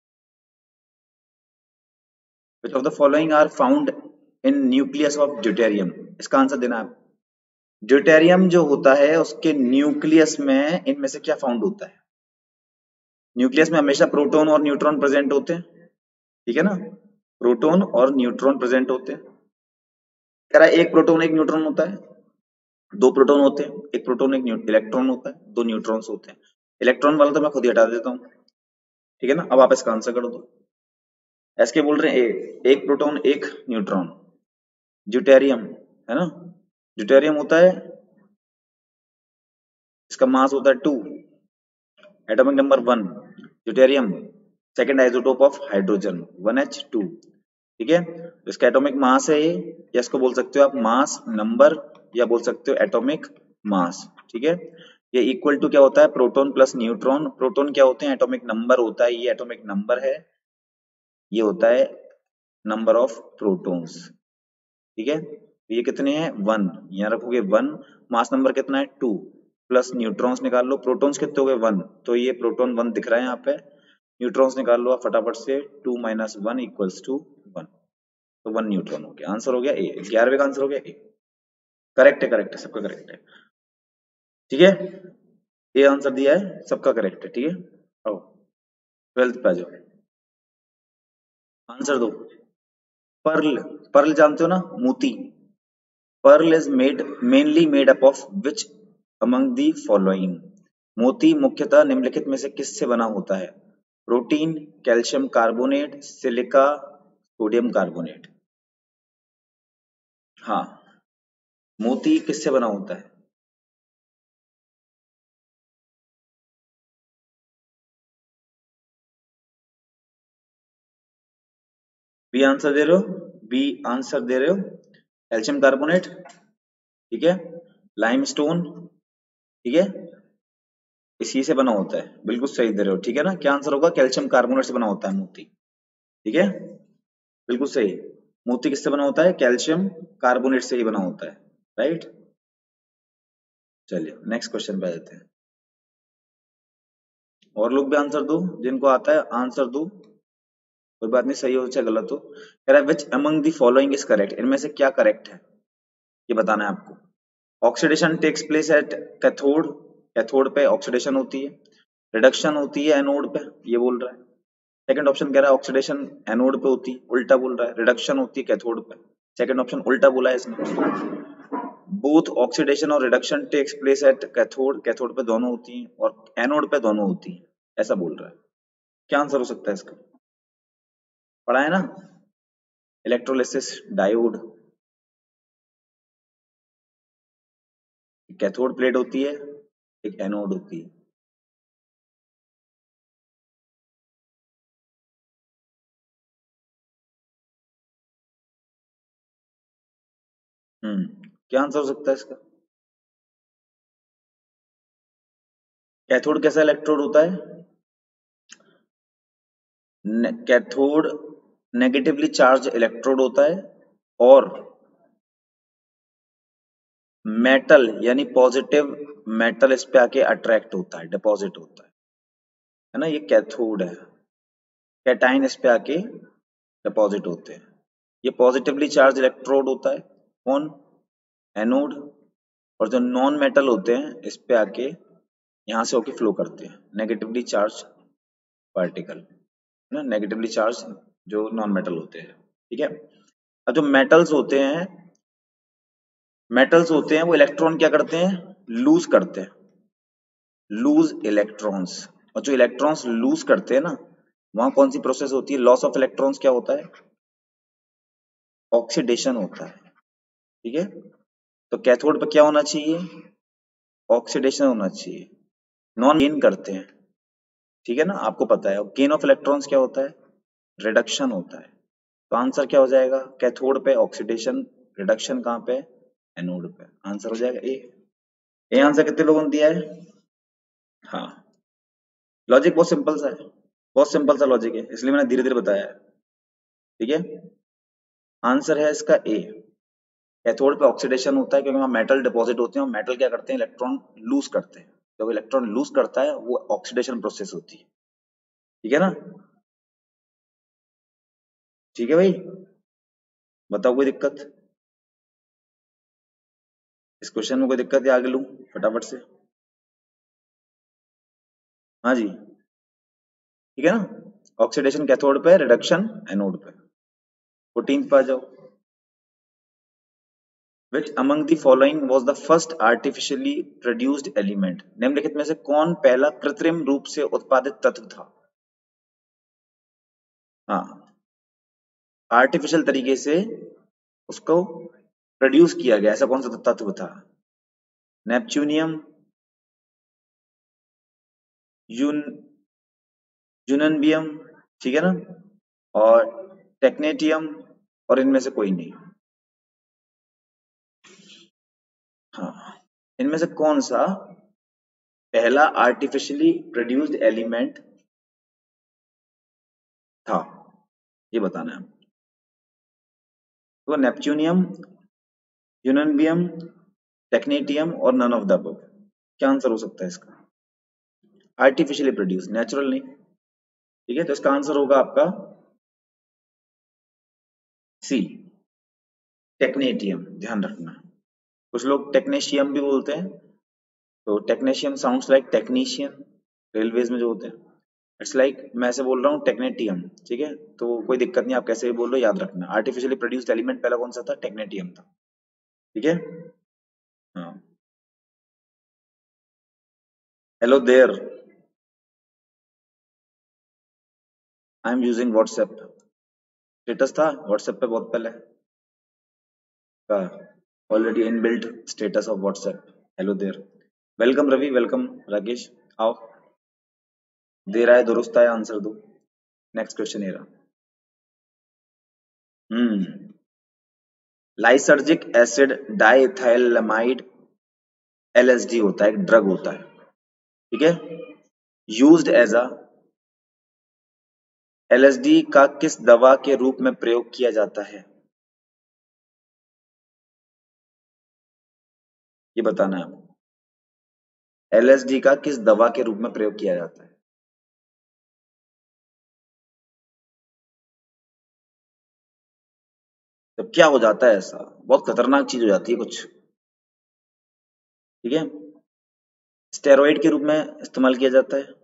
Which of the following are found in nucleus of deuterium, इसका आंसर देना है। ड्यूटेरियम जो होता है उसके न्यूक्लियस में इनमें से क्या फाउंड होता है? न्यूक्लियस में हमेशा प्रोटॉन और न्यूट्रॉन प्रेजेंट होते हैं, ठीक है ना, प्रोटॉन और न्यूट्रॉन प्रेजेंट होते हैं। कह रहा है एक प्रोटॉन एक न्यूट्रॉन होता है, दो प्रोटॉन होते हैं, एक प्रोटॉन एक इलेक्ट्रॉन होता है, दो न्यूट्रॉन्स होते हैं। इलेक्ट्रॉन वाला तो मैं खुद ही हटा देता हूँ, ठीक है ना। अब आप इसका आंसर कर दो। एसके बोल रहे हैं ए, एक प्रोटॉन एक न्यूट्रॉन, ड्यूटेरियम, है ना। ड्यूटेरियम होता है, इसका मास होता है 2, atomic number 1 deuterium, second isotope of hydrogen 1H2, ठीक है। इसका एटॉमिक मास है ये, या इसको बोल सकते हो आप मास नंबर, या बोल सकते हो एटॉमिक मास, ठीक है। ये इक्वल टू क्या होता है, प्रोटॉन प्लस न्यूट्रॉन। प्रोटॉन क्या होते हैं, एटॉमिक नंबर होता है, ये एटॉमिक नंबर है, ये होता है नंबर ऑफ प्रोटॉन्स, ठीक है। ये कितने हैं 1, यहाँ रखोगे 1, मास नंबर कितना है 2, प्लस न्यूट्रॉन्स निकाल लो, प्रोटॉन्स कितने हो गए 1, तो ये प्रोटॉन 1 दिख रहा है यहाँ पे, न्यूट्रॉन्स निकाल लो आप फटाफट से, 2 - 1 इक्वल्स टू 1, तो 1 न्यूट्रॉन हो गया, आंसर हो गया ए, 11वें का आंसर हो गया ए। करेक्ट है सबका करेक्ट है, ठीक है। ए आंसर दिया है, सबका करेक्ट है, ठीक है। आओ 12th पे आ जाओ, आंसर दो। पर्ल, पर्ल जानते हो ना, मोती। Pearl is made mainly made up of which among the following, मोती मुख्यतः निम्नलिखित में से किससे बना होता है, protein, calcium carbonate, silica, sodium carbonate. हाँ, मोती किससे बना होता है, बी आंसर दे रहे हो, बी आंसर दे रहे हो, कैल्शियम कार्बोनेट, ठीक है, लाइमस्टोन, ठीक है, इसी से बना होता है, बिल्कुल सही दे रहे हो, ठीक है ना। क्या आंसर होगा, कैल्शियम कार्बोनेट से बना होता है मोती, ठीक है, बिल्कुल सही। मोती किससे बना होता है, कैल्शियम कार्बोनेट से ही बना होता है, राइट। चलिए नेक्स्ट क्वेश्चन पे आ जाते हैं, और लोग भी आंसर दो, जिनको आता है आंसर दो, कोई बात नहीं, सही हो चाहे गलत हो। कह रहा है which among the following is correct, इनमें से क्या करेक्ट है, ये बताना है आपको। Oxidation takes place at cathode, cathode पे ऑक्सीडेशन होती है, रिडक्शन होती है एनोड पे, ये बोल रहा है। सेकंड ऑप्शन कह रहा है ऑक्सीडेशन एनोड पे होती है, उल्टा बोल रहा है, रिडक्शन होती है कैथोड पे, सेकंड ऑप्शन उल्टा बोला है इसने। बोथ ऑक्सीडेशन और reduction takes place at cathode, cathode पे दोनों होती हैं और एनोड पे दोनों होती हैं, ऐसा बोल रहा है। क्या आंसर हो सकता है इसका, पढ़ा है ना, इलेक्ट्रोलिसिस, डायोड, कैथोड प्लेट होती है, एक एनोड होती है। क्या आंसर हो सकता है इसका, कैथोड कैसा इलेक्ट्रोड होता है, कैथोड नेगेटिवली चार्ज इलेक्ट्रोड होता है, और मेटल यानी पॉजिटिव मेटल इस पे आके अट्रैक्ट होता है, डिपॉजिट होता है ना, ये कैथोड है। कैटाइन इस पे आके डिपॉजिट होते हैं, ये पॉजिटिवली चार्ज इलेक्ट्रोड होता है, कौन, एनोड। और जो नॉन मेटल होते हैं इस पे आके यहाँ से होके फ्लो करते हैं, नेगेटिवली चार्ज पार्टिकल ना, नेगेटिवली चार्ज जो नॉन मेटल होते हैं, ठीक है। अब जो मेटल्स होते हैं वो इलेक्ट्रॉन क्या करते हैं, लूज करते हैं, लूज इलेक्ट्रॉन्स। और जो इलेक्ट्रॉन्स लूज करते हैं ना, वहां कौन सी प्रोसेस होती है, लॉस ऑफ इलेक्ट्रॉन्स क्या होता है, ऑक्सीडेशन होता है, ठीक है। तो कैथोड पे क्या होना चाहिए, ऑक्सीडेशन होना चाहिए, नॉन गेन करते हैं, ठीक है ना, आपको पता है। गेन ऑफ इलेक्ट्रॉन्स क्या होता है, रिडक्शन होता है। तो आंसर क्या हो जाएगा, कैथोड पे ऑक्सीडेशन, रिडक्शन कहाँ पे, एनोड पे, आंसर हो जाएगा ए। ए आंसर कितने लोगों ने दिया है, हाँ। लॉजिक बहुत सिंपल सा है, बहुत सिंपल सा लॉजिक है, इसलिए मैंने धीरे धीरे बताया है, ठीक है। आंसर है इसका ए, कैथोड पे ऑक्सीडेशन होता है क्योंकि वहां मेटल डिपॉजिट होते हैं, और मेटल क्या करते हैं, इलेक्ट्रॉन लूज करते हैं। जब इलेक्ट्रॉन लूज करता है वो ऑक्सीडेशन प्रोसेस होती है, ठीक है ना। ठीक है भाई, बताओ कोई दिक्कत, इस क्वेश्चन में कोई दिक्कत है, आगे लूं फटाफट से, हाँ जी, ठीक है ना। ऑक्सीडेशन कैथोड पे, रिडक्शन एनोड पे। 14th पे आ जाओ, Which among the following was the first artificially produced element? निम्नलिखित में से कौन पहला कृत्रिम रूप से उत्पादित तत्व था, हाँ, आर्टिफिशियल तरीके से उसको प्रोड्यूस किया गया, ऐसा कौन सा तत्व था? नेपच्यूनियम, यून यूननबियम, ठीक है ना, और टेक्नेटियम, और इनमें से कोई नहीं। हाँ, इनमें से कौन सा पहला आर्टिफिशियली प्रोड्यूस्ड एलिमेंट था, ये बताना है। तो नेपच्यूनियम, यूननबियम, टेक्नेटियम और नन ऑफ द अबव। क्या आंसर हो सकता है इसका? आर्टिफिशियली प्रोड्यूस, नेचुरल नहीं। ठीक है, तो इसका आंसर होगा आपका सी, टेक्नेटियम। ध्यान रखना, कुछ लोग टेक्नेशियम भी बोलते हैं, तो technetium sounds like technician, railways में जो होते हैं। इट्स लाइक मैं ऐसे बोल रहा हूँ टेक्नेटियम, ठीक है, तो कोई दिक्कत नहीं, आप कैसे भी बोल रहे हो, याद रखना आर्टिफिशियली प्रोड्यूस्ड एलिमेंट पहला कौन सा था? टेक्नेटियम था। ठीक है, हाँ। Hello there, I am using WhatsApp. Status था व्हाट्सएप पे बहुत पहले का, already inbuilt status of WhatsApp, hello there. Welcome Ravi, welcome Rakesh, आओ। दे रहा है, दुरुस्त है, आंसर दो। नेक्स्ट क्वेश्चन ये रहा। लाइसर्जिक एसिड डाइथाइलमाइड, एलएसडी होता है, एक ड्रग होता है, ठीक है, यूज्ड एज अ, एलएसडी का किस दवा के रूप में प्रयोग किया जाता है? ये बताना है आपको। एलएसडी का किस दवा के रूप में प्रयोग किया जाता है? तो क्या हो जाता है ऐसा, बहुत खतरनाक चीज हो जाती है कुछ, ठीक है। स्टेरॉइड के रूप में इस्तेमाल किया जाता है।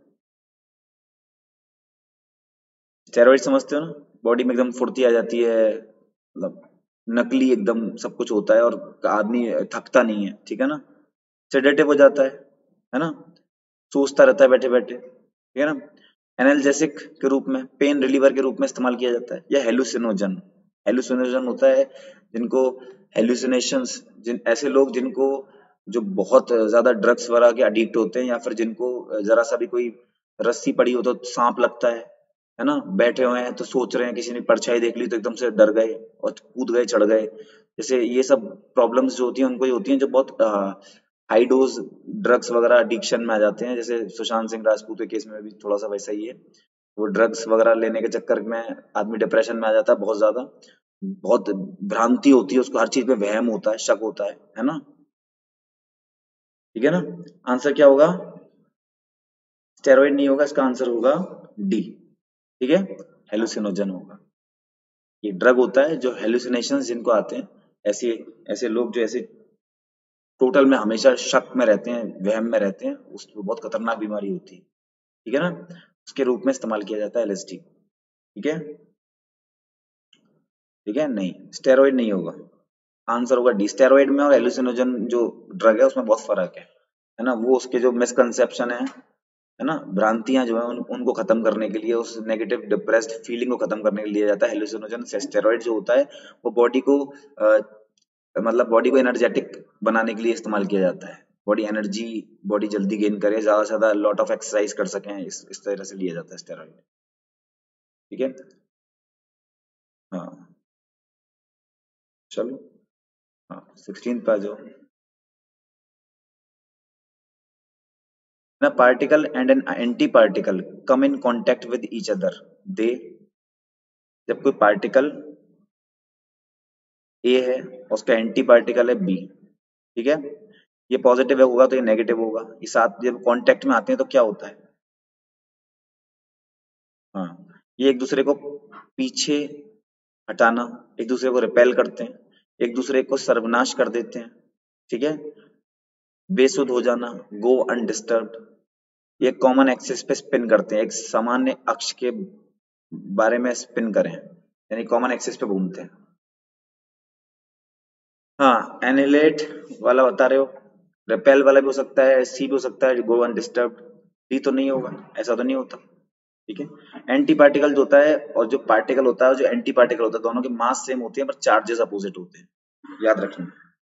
स्टेरॉइड समझते हो ना, बॉडी में एकदम फुर्ती आ जाती है, मतलब नकली एकदम सब कुछ होता है और आदमी थकता नहीं है, ठीक है ना, सेडेटिव हो जाता है ना, सोचता रहता है बैठे बैठे, ठीक है ना। एनाल्जेसिक के रूप में, पेन रिलीवर के रूप में इस्तेमाल किया जाता है, या हेलुसिनोजन। हेलुसिनोजन होता है जिनको, हेलुसिनेशंस, जिन ऐसे लोग जिनको, जो बहुत ज्यादा ड्रग्स वगैरह के एडिक्ट होते हैं, या फिर जिनको जरा सा भी कोई रस्सी पड़ी हो तो सांप लगता है ना, बैठे हुए हैं तो सोच रहे हैं, किसी ने परछाई देख ली तो एकदम से डर गए और कूद गए, चढ़ गए, जैसे ये सब प्रॉब्लम्स जो होती हैं उनको ही होती हैं, जो बहुत हाई डोज ड्रग्स वगैरह एडिक्शन में आ जाते हैं, जैसे सुशांत सिंह राजपूत के केस में भी थोड़ा सा वैसा ही है। वो ड्रग्स वगैरह लेने के चक्कर में आदमी डिप्रेशन में आ जाता है बहुत ज्यादा, बहुत भ्रांति होती है उसको, हर चीज पे वहम होता है, शक होता है ना, ठीक है ना। आंसर क्या होगा? स्टेरॉइड नहीं होगा, इसका आंसर होगा डी, ठीक है, हेलुसिनोजन होगा। ये ड्रग होता है जो हेलुसिनेशंस जिनको आते हैं, ऐसे ऐसे लोग जो ऐसे टोटल में हमेशा शक में रहते हैं, वहम में रहते हैं, उसको बहुत खतरनाक बीमारी होती है, ठीक है ना, उसके रूप में इस्तेमाल किया जाता है एलएसडी, ठीक है, ठीक है, नहीं स्टेरॉइड नहीं होगा, आंसर होगा डी। स्टेरॉइड में और हेलुसिनोजन जो ड्रग है उसमें बहुत फर्क है ना, वो उसके जो मिसकंसेप्शन है ना, भ्रांतियां जो है उनको खत्म करने के लिए, उस नेगेटिव डिप्रेस्ड फीलिंग को खत्म करने के लिए जाता है हेलुसिनोजन। स्टेरॉइड जो होता है वो बॉडी को मतलब बॉडी को एनर्जेटिक बनाने के लिए इस्तेमाल किया जाता है, बॉडी एनर्जी, बॉडी जल्दी गेन करे, ज्यादा से ज्यादा लॉट ऑफ एक्सरसाइज कर सकें, इस तरह से लिया जाता है स्टेरॉइड, ठीक है, हाँ। चलो, हाँ 16 पे आ जाओ ना। Particle and an anti particle come in contact with each other, they, जब कोई पार्टिकल ए है और उसका एंटी पार्टिकल है बी, ठीक है, ये पॉजिटिव होगा तो ये नेगेटिव होगा, ये साथ जब कांटेक्ट में आते हैं तो क्या होता है? हाँ, ये एक दूसरे को पीछे हटाना, एक दूसरे को रिपेल करते हैं, एक दूसरे को सर्वनाश कर देते हैं, ठीक है, बेसुध हो जाना, गो अनडिस्टर्ब्ड, ये कॉमन एक्सिस पे स्पिन करते हैं, एक सामान्य अक्ष के बारे में स्पिन करें, यानी कॉमन एक्सिस पे घूमते हैं। हाँ, एनिलेट वाला बता रहे हो, रिपेल वाला भी हो सकता है, सी भी हो सकता है, गो अनडिस्टर्ब्ड, डी तो नहीं होगा, ऐसा तो नहीं होता, ठीक है। एंटी पार्टिकल जो होता है और जो पार्टिकल होता है, जो एंटी पार्टिकल होता है, दोनों की मास सेम होती है पर चार्जेस अपोजिट होते हैं, याद रखना,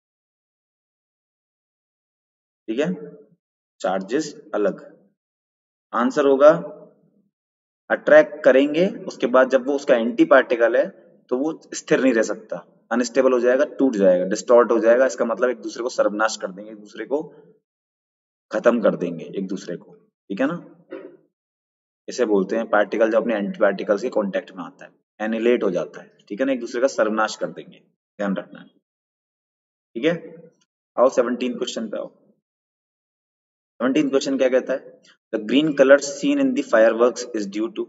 ठीक है। चार्जेस अलग, आंसर होगा अट्रैक्ट करेंगे, उसके बाद जब वो उसका एंटी पार्टिकल है तो वो स्थिर नहीं रह सकता, अनस्टेबल हो जाएगा, टूट जाएगा, डिस्टॉर्ट हो जाएगा। इसका मतलब एक दूसरे को सर्वनाश कर देंगे, एक दूसरे को खत्म कर देंगे एक दूसरे को, ठीक है ना। इसे बोलते हैं पार्टिकल जब अपने एंटी पार्टिकल्स के कांटेक्ट में आता है, एनिलेट हो जाता है, ठीक है ना, एक दूसरे का सर्वनाश कर देंगे, ध्यान रखना है, ठीक है। आओ 17 क्वेश्चन पे आओ। 17 क्वेश्चन क्या कहता है, the green colour seen in the fireworks is due to,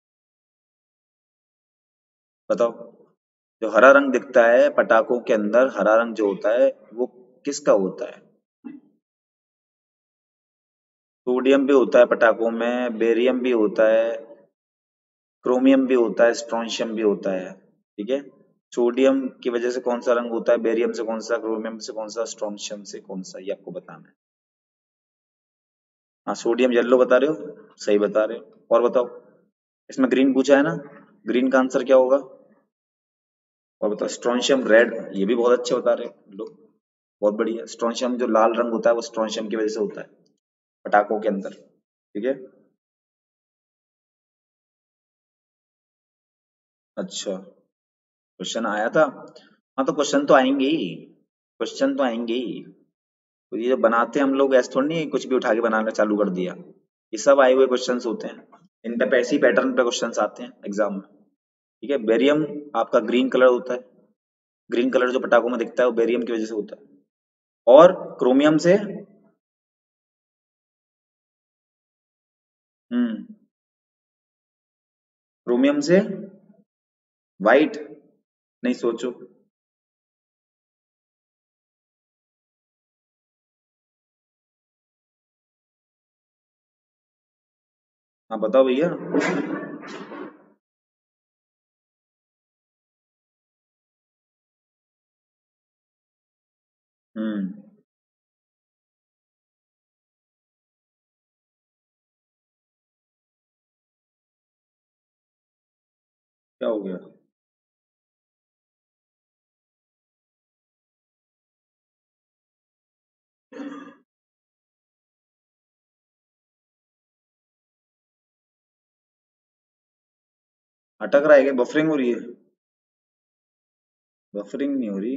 बताओ। जो हरा रंग दिखता है पटाखों के अंदर, हरा रंग जो होता है वो किसका होता है। सोडियम भी होता है पटाखों में, बेरियम भी होता है, क्रोमियम भी होता है, स्ट्रोंशियम भी होता है, ठीक है। सोडियम की वजह से कौन सा रंग होता है, बेरियम से कौन सा, क्रोमियम से कौन सा, स्ट्रोंशियम से कौन सा, ये आपको बताना है। हाँ, सोडियम येलो बता रहे हो, सही बता रहे हो। और बताओ, इसमें ग्रीन पूछा है ना, ग्रीन का आंसर क्या होगा। और बताओ, स्ट्रोंशियम रेड, ये भी बहुत अच्छे बता रहे हो लोग, बहुत बढ़िया। स्ट्रोंशियम जो लाल रंग होता है वो स्ट्रोंशियम की वजह से होता है पटाखों के अंदर, ठीक है। अच्छा, क्वेश्चन आया था। हाँ तो क्वेश्चन तो आएंगे ही, क्वेश्चन तो आएंगे ही। तो ये जो बनाते हैं हम लोग, ऐसे थोड़ी नहीं कुछ भी उठा के बनाना चालू कर दिया, ये सब आए हुए क्वेश्चंस होते हैं, इन पे ऐसे ही पैटर्न पे क्वेश्चंस आते हैं एग्जाम में, ठीक है। बेरियम आपका ग्रीन कलर होता है, ग्रीन कलर जो पटाखों में दिखता है वो बेरियम की वजह से होता है। और क्रोमियम से, हम्म, क्रोमियम से व्हाइट, नहीं सोचो। हाँ बताओ भैया। हम्म, क्या हो गया। अटक रहा है क्या, बफरिंग हो रही है। बफरिंग नहीं हो रही।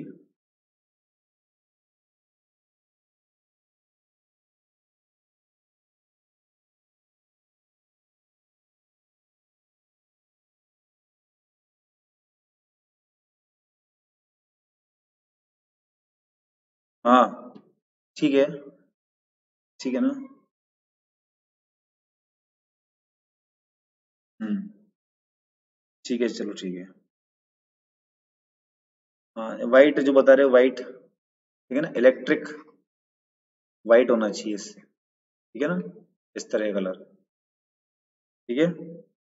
हाँ ठीक है, ठीक है ना। हम्म, ठीक है, चलो ठीक है। हाँ व्हाइट जो बता रहे हो, व्हाइट, ठीक है ना, इलेक्ट्रिक व्हाइट होना चाहिए इससे, ठीक है ना, इस तरह का कलर, ठीक है।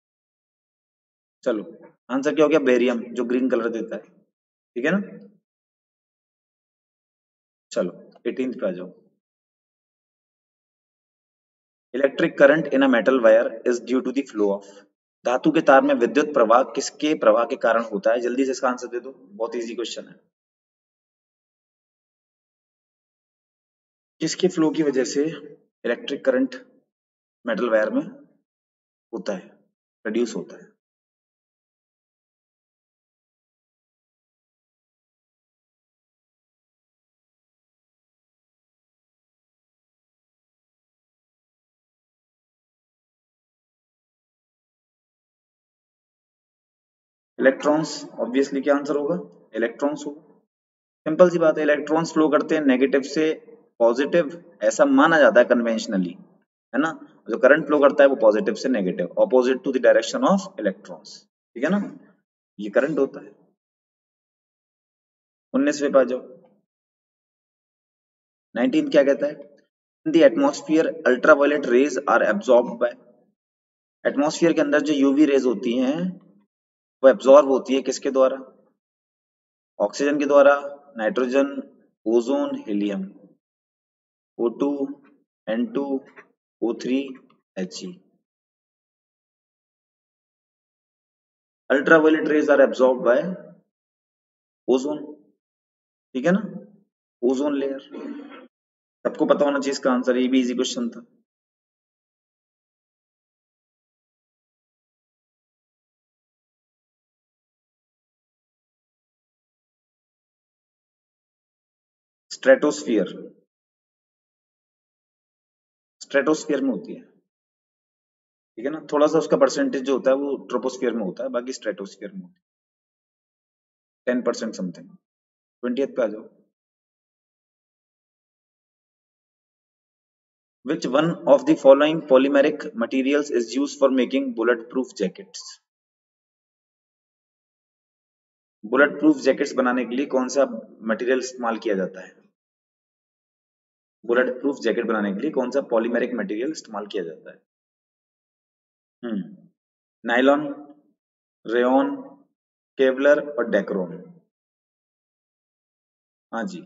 चलो, आंसर क्या हो गया, बेरियम जो ग्रीन कलर देता है, ठीक है ना। चलो 18th पे आ जाओ। Electric current in a metal wire is due to the flow of, धातु के तार में विद्युत प्रवाह किसके प्रवाह के कारण होता है, जल्दी से इसका आंसर दे दो, बहुत इजी क्वेश्चन है। किसके फ्लो की वजह से इलेक्ट्रिक करंट मेटल वायर में होता है, प्रोड्यूस होता है। इलेक्ट्रॉन्स, ऑब्वियसली क्या आंसर होगा, इलेक्ट्रॉन्स होगा। सिंपल सी बात है, इलेक्ट्रॉन्स फ्लो करते हैं नेगेटिव से पॉजिटिव, ऐसा माना जाता है कन्वेंशनली, है ना। जो करंट फ्लो करता है वो पॉजिटिव से negative, opposite to the direction of electrons, ठीक है ना, ये करंट होता है। 19वें पे आ जाओ। 19 क्या कहता है, in the atmosphere ultraviolet rays are absorbed by, atmosphere के अंदर जो यूवी रेज होती हैं वो एब्जॉर्ब होती है किसके द्वारा, ऑक्सीजन के द्वारा, nitrogen, ozone, helium, O2, N2, O3, He। Ultraviolet rays are absorbed by ozone, ठीक है ना, ओजोन लेयर। सबको पता होना चाहिए इसका आंसर, ये भी इजी क्वेश्चन था। स्ट्रेटोस्फियर, स्ट्रेटोस्फियर में होती है, ठीक है ना, थोड़ा सा उसका परसेंटेज जो होता है वो ट्रोपोस्फियर में होता है, बाकी स्ट्रेटोस्फियर में होता है 10% समथिंग। 20th पे आ जाओ। Which one of the following polymeric materials is used for making bulletproof jackets? Bullet proof jackets बनाने के लिए कौन सा मटेरियल इस्तेमाल किया जाता है? बुलेट प्रूफ जैकेट बनाने के लिए कौन सा पॉलीमेरिक मटेरियल इस्तेमाल किया जाता है? नाइलॉन, रेयन, केवलर और डेक्रोन। हाँ जी,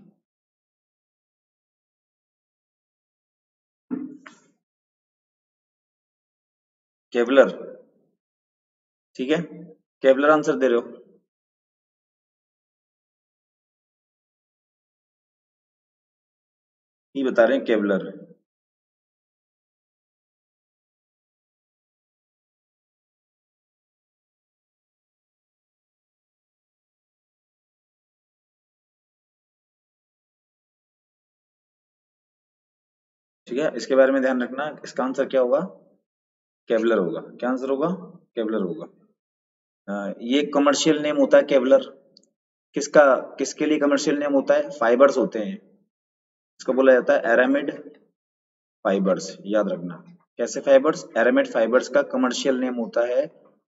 केवलर, ठीक है, केवलर आंसर दे रहे हो? ये बता रहे हैं केवलर। ठीक है, इसके बारे में ध्यान रखना, इसका आंसर क्या होगा? केवलर होगा। क्या आंसर होगा? केवलर होगा। ये कमर्शियल नेम होता है केवलर। किसका, किसके लिए कमर्शियल नेम होता है? फाइबर्स होते हैं, इसको बोला जाता है एरामिड फाइबर्स, याद रखना। कैसे फाइबर्स? एरामिड फाइबर्स का कमर्शियल नेम होता है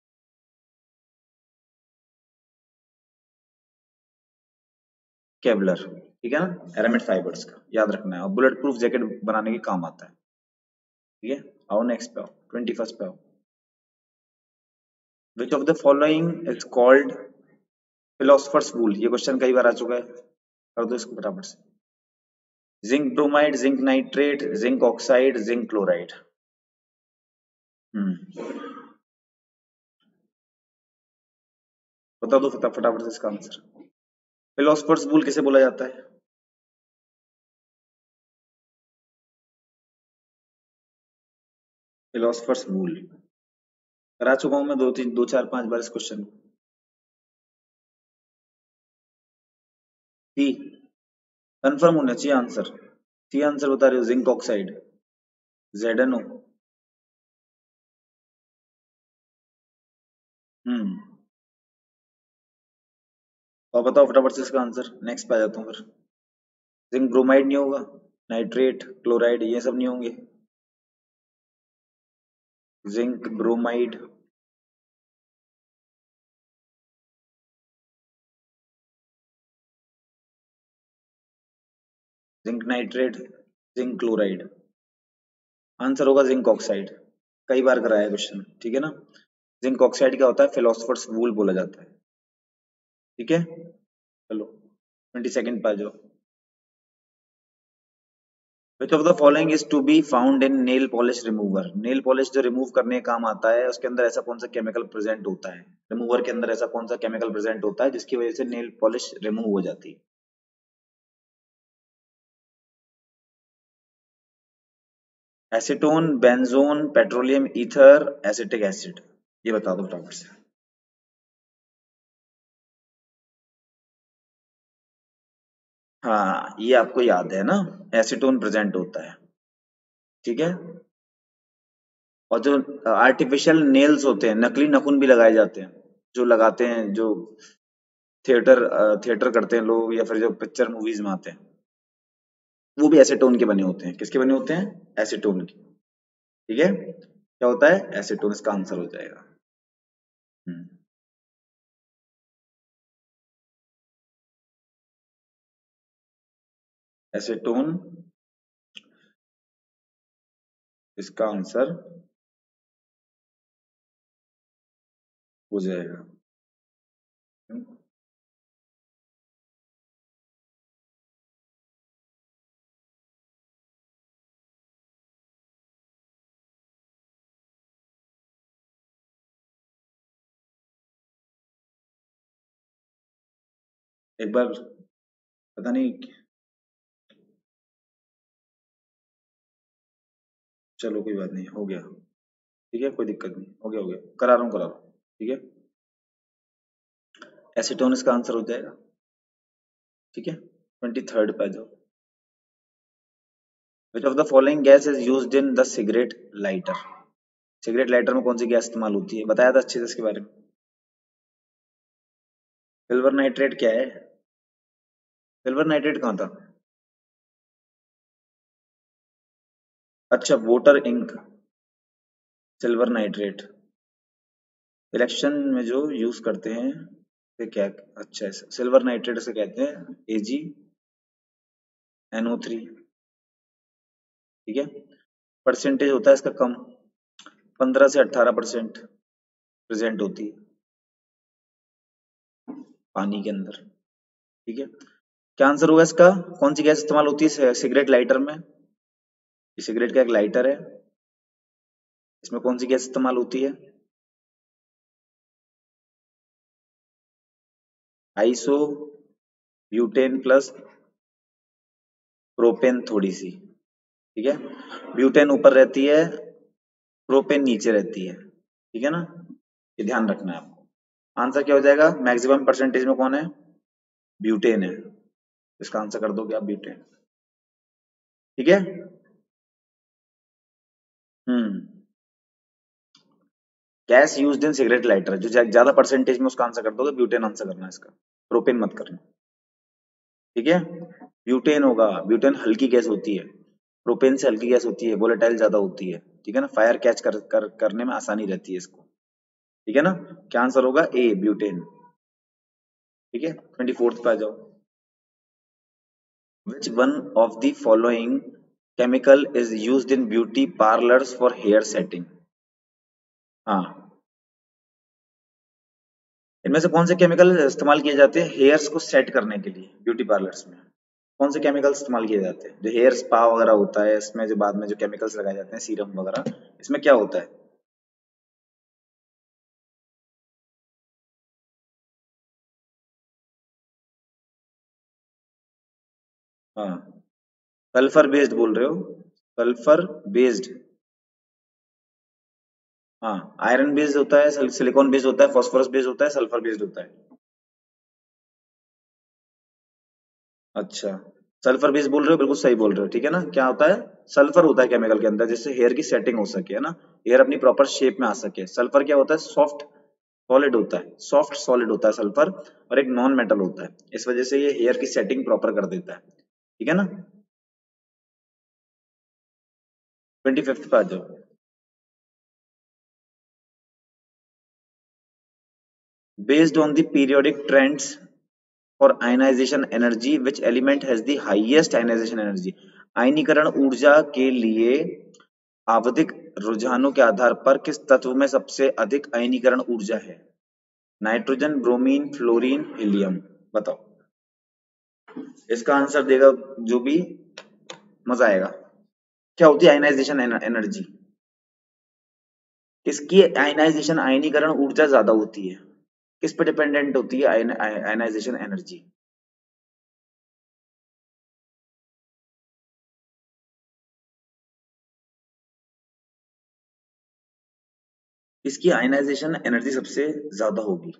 केवलर, ठीक है ना, एरामिड फाइबर्स का याद रखना है, और बुलेट प्रूफ जैकेट बनाने के काम आता है। ठीक है, आओ नेक्स्ट पे आओ, 21st पे आओ। Which of the following is called philosopher's wool? ये क्वेश्चन कई बार आ चुका है, कर दो इसको फटाफट से। Zinc bromide, zinc nitrate, zinc oxide, zinc chloride. बता दो फटाफट से इसका आंसर। फिलोसफर्स वूल किसे बोला जाता है? फिलोसफर्स वूल करा चुका हूं मैं 2 4 5 बार इस क्वेश्चन को। सी, कंफर्म होना चाहिए आंसर। सी आंसर बता रहे हो, जिंक ऑक्साइड, ZnO। हम्म, और बताओ फटाफट से इसका आंसर, नेक्स्ट पे आ जाता हूँ फिर। जिंक ब्रोमाइड नहीं होगा, नाइट्रेट क्लोराइड ये सब नहीं होंगे। Zinc bromide, zinc nitrate, zinc chloride. Answer होगा जिंक ऑक्साइड। कई बार कराया क्वेश्चन, ठीक है ना। जिंक ऑक्साइड क्या होता है? फिलोसफर्स वूल बोला जाता है, ठीक है। चलो 22nd पे आ जाओ। Which of the following is to be found in nail polish remover? Nail polish जो रिमूव करने का काम आता है, उसके अंदर ऐसा कौन सा केमिकल प्रेजेंट होता है? रिमूवर के अंदर ऐसा कौन सा केमिकल प्रेजेंट होता है जिसकी वजह से नेल पॉलिश रिमूव हो जाती है? Acetone, benzene, petroleum ether, acetic acid. ये बता दो फटाफट से। हाँ, ये आपको याद है ना, एसीटोन प्रेजेंट होता है, ठीक है। और जो आर्टिफिशियल नेल्स होते हैं, नकली नखून भी लगाए जाते हैं, जो लगाते हैं, जो थिएटर करते हैं लोग, या फिर जो पिक्चर मूवीज में आते हैं, वो भी एसीटोन के बने होते हैं। किसके बने होते हैं? एसीटोन के, ठीक है। क्या होता है? एसीटोन, इसका आंसर हो जाएगा। हम्म, एसीटोन इसका आंसर हो जाएगा। हम्म, एक बार पता नहीं, चलो कोई बात नहीं, हो गया। ठीक है, कोई दिक्कत नहीं, हो गया हो गया, करा रहा हूँ। ठीक है, एसीटोन इसका आंसर हो जाएगा। ठीक है, 23rd पे आ जाओ। Which of the following gas is used in the cigarette lighter? Cigarette lighter में कौन सी गैस इस्तेमाल होती है, बताया था अच्छे से इसके बारे में। सिल्वर नाइट्रेट क्या है? सिल्वर नाइट्रेट कहाँ था? अच्छा, voter ink, silver nitrate election में जो यूज करते हैं, ये क्या? अच्छा, सिल्वर नाइट्रेट से कहते हैं AgNO3। ठीक है, परसेंटेज होता है इसका कम, 15 से 18% प्रेजेंट होती है पानी के अंदर। ठीक है, क्या आंसर होगा इसका? कौन सी गैस इस्तेमाल होती है सिगरेट लाइटर में? ये सिगरेट का एक लाइटर है, इसमें कौन सी गैस इस्तेमाल होती है? आइसो, ब्यूटेन प्लस प्रोपेन थोड़ी सी। ठीक है, ब्यूटेन ऊपर रहती है, प्रोपेन नीचे रहती है। ठीक है ना, ये ध्यान रखना है आपको। आंसर क्या हो जाएगा? मैक्सिमम परसेंटेज में कौन है? ब्यूटेन है, इसका आंसर कर दोगे आप ब्यूटेन। ठीक है, gas used in cigarette lighter, जो ज्यादा परसेंटेज में, उसका आंसर कर दोगे ब्यूटेन, आंसर करना है इसका, प्रोपेन मत करना। ठीक है, ब्यूटेन होगा, ब्यूटेन हल्की गैस होती है, प्रोपेन से हल्की गैस होती है, वोलेटाइल ज्यादा होती है। ठीक है ना, फायर कैच करने में आसानी रहती है इसको। ठीक है ना, क्या आंसर होगा? A, butane. ठीक है, 24th पे आ जाओ। Which one of the following chemical is used in beauty parlours for hair setting? हाँ, इनमें से कौन से केमिकल इस्तेमाल किए जाते हैं हेयर्स को सेट करने के लिए ब्यूटी पार्लर्स में? कौन से केमिकल्स इस्तेमाल किए जाते हैं? जो हेयर स्पा वगैरह होता है, इसमें जो बाद में जो केमिकल्स लगाए जाते हैं, सीरम वगैरह, इसमें क्या होता है? हाँ, सल्फर बेस्ड बोल रहे हो? सल्फर बेस्ड, हाँ, आयरन बेस्ड होता है, सिलिकॉन बेस्ड होता है, फास्फोरस बेस्ड होता है, सल्फर बेस्ड होता है। अच्छा, सल्फर बेस्ड बोल रहे हो, बिल्कुल सही बोल रहे हो। ठीक है ना, क्या होता है? सल्फर होता है केमिकल के अंदर, जिससे हेयर की सेटिंग हो सके, है ना, हेयर अपनी प्रॉपर शेप में आ सके। सल्फर क्या होता है? सॉफ्ट सॉलिड होता है, सॉफ्ट सॉलिड होता है सल्फर, और एक नॉन मेटल होता है, इस वजह से ये हेयर की सेटिंग प्रॉपर कर देता है। ठीक है ना, 25th पे आ जाओ। Based on the periodic trends for ionization energy, which element has the highest ionization energy? आयनीकरण ऊर्जा के लिए आवधिक रुझानों के आधार पर किस तत्व में सबसे अधिक आयनीकरण ऊर्जा है? नाइट्रोजन, ब्रोमीन, फ्लोरीन, हीलियम, बताओ। इसका आंसर देगा जो भी, मजा आएगा। क्या होती है आयनाइजेशन एनर्जी? किसकी आयनाइजेशन आयनीकरण ऊर्जा ज्यादा होती है? किस पे डिपेंडेंट होती है आयनाइजेशन एनर्जी? इसकी आयनाइजेशन एनर्जी सबसे ज्यादा होगी।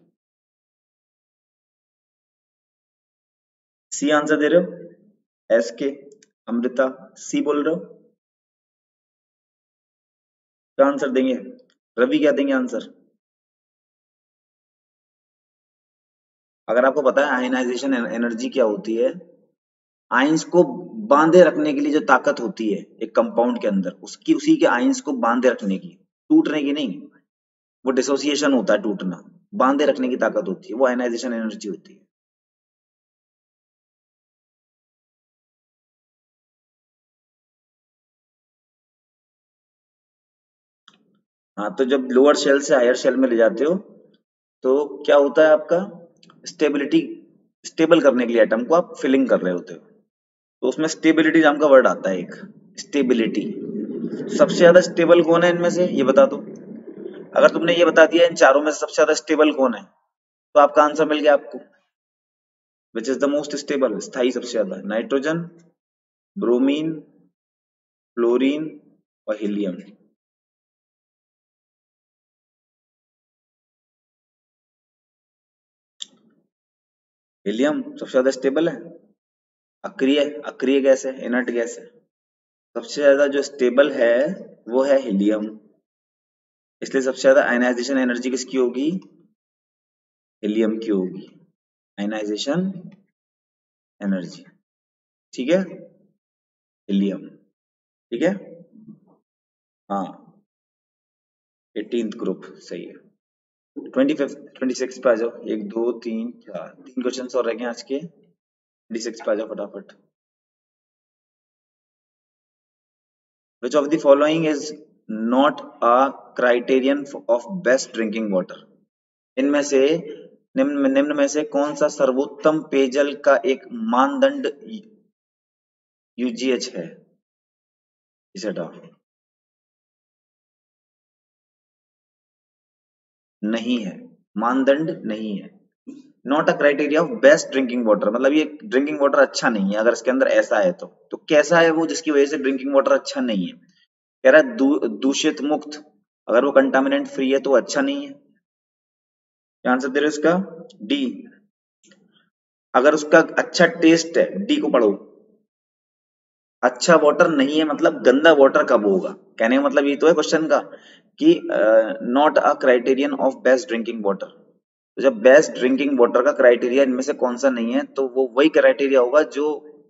सी आंसर दे रहे हो? एस के, अमृता, सी बोल रहे हो? क्या आंसर देंगे? रवि क्या देंगे आंसर? अगर आपको पता है आयनाइजेशन एनर्जी क्या होती है, आयंस को बांधे रखने के लिए जो ताकत होती है एक कंपाउंड के अंदर, उसकी उसी के आयंस को बांधे रखने की, टूटने की नहीं, वो डिसोसिएशन होता है, टूटना, बांधे रखने की ताकत होती है, वो आयनाइजेशन एनर्जी होती है। हाँ, तो जब लोअर शेल से हायर शेल में ले जाते हो, तो क्या होता है आपका? स्टेबिलिटी, स्टेबल करने के लिए एटम को आप फिलिंग कर रहे होते हो, तो उसमें स्टेबिलिटी नाम का वर्ड आता है एक, स्टेबिलिटी। सबसे ज्यादा स्टेबल कौन है इनमें से, ये बता दो। अगर तुमने ये बता दिया इन चारों में से सबसे ज्यादा स्टेबल कौन है, तो आपका आंसर मिल गया आपको। Which is the most stable, स्थायी सबसे ज्यादा, नाइट्रोजन, ब्रोमीन, फ्लोरीन और हीलियम। हीलियम सबसे ज्यादा स्टेबल है। अक्रिय, अक्रिय गैस है, इनर्ट गैस है। सबसे ज्यादा जो स्टेबल है वो है हीलियम, इसलिए सबसे ज्यादा आयनाइजेशन एनर्जी किसकी होगी, हीलियम की होगी, आयनाइजेशन एनर्जी। ठीक है, हीलियम। ठीक है, हाँ 18th ग्रुप सही है। 25th 26 पे आ जाओ, 1 2 3 4 3 क्वेश्चन और रह गए आज के। 26 पे आ जाओ फटाफट। Which of the following is not a criterion of best drinking water? इनमें से निम्न में से कौन सा सर्वोत्तम पेयजल का एक मानदंड यूजीएच है? इसे हटाओ, नहीं है, मानदंड नहीं है। Not a criteria of best drinking water, मतलब ये ड्रिंकिंग वाटर अच्छा नहीं है अगर इसके अंदर ऐसा है तो कैसा है वो जिसकी वजह से ड्रिंकिंग वाटर अच्छा नहीं है? कह रहा है दूषित मुक्त, अगर वो कंटामिनेंट फ्री है तो अच्छा नहीं है। क्या आंसर दे रहे हो इसका? डी। अगर उसका अच्छा टेस्ट है, डी को पढ़ो। अच्छा वाटर नहीं है मतलब गंदा वाटर कब होगा? कहने का मतलब ये तो है क्वेश्चन का कि not a criterion of best drinking water. तो जब बेस्ट ड्रिंकिंग वाटर का क्राइटेरिया इनमें से कौन सा नहीं है तो वो वही क्राइटेरिया होगा जो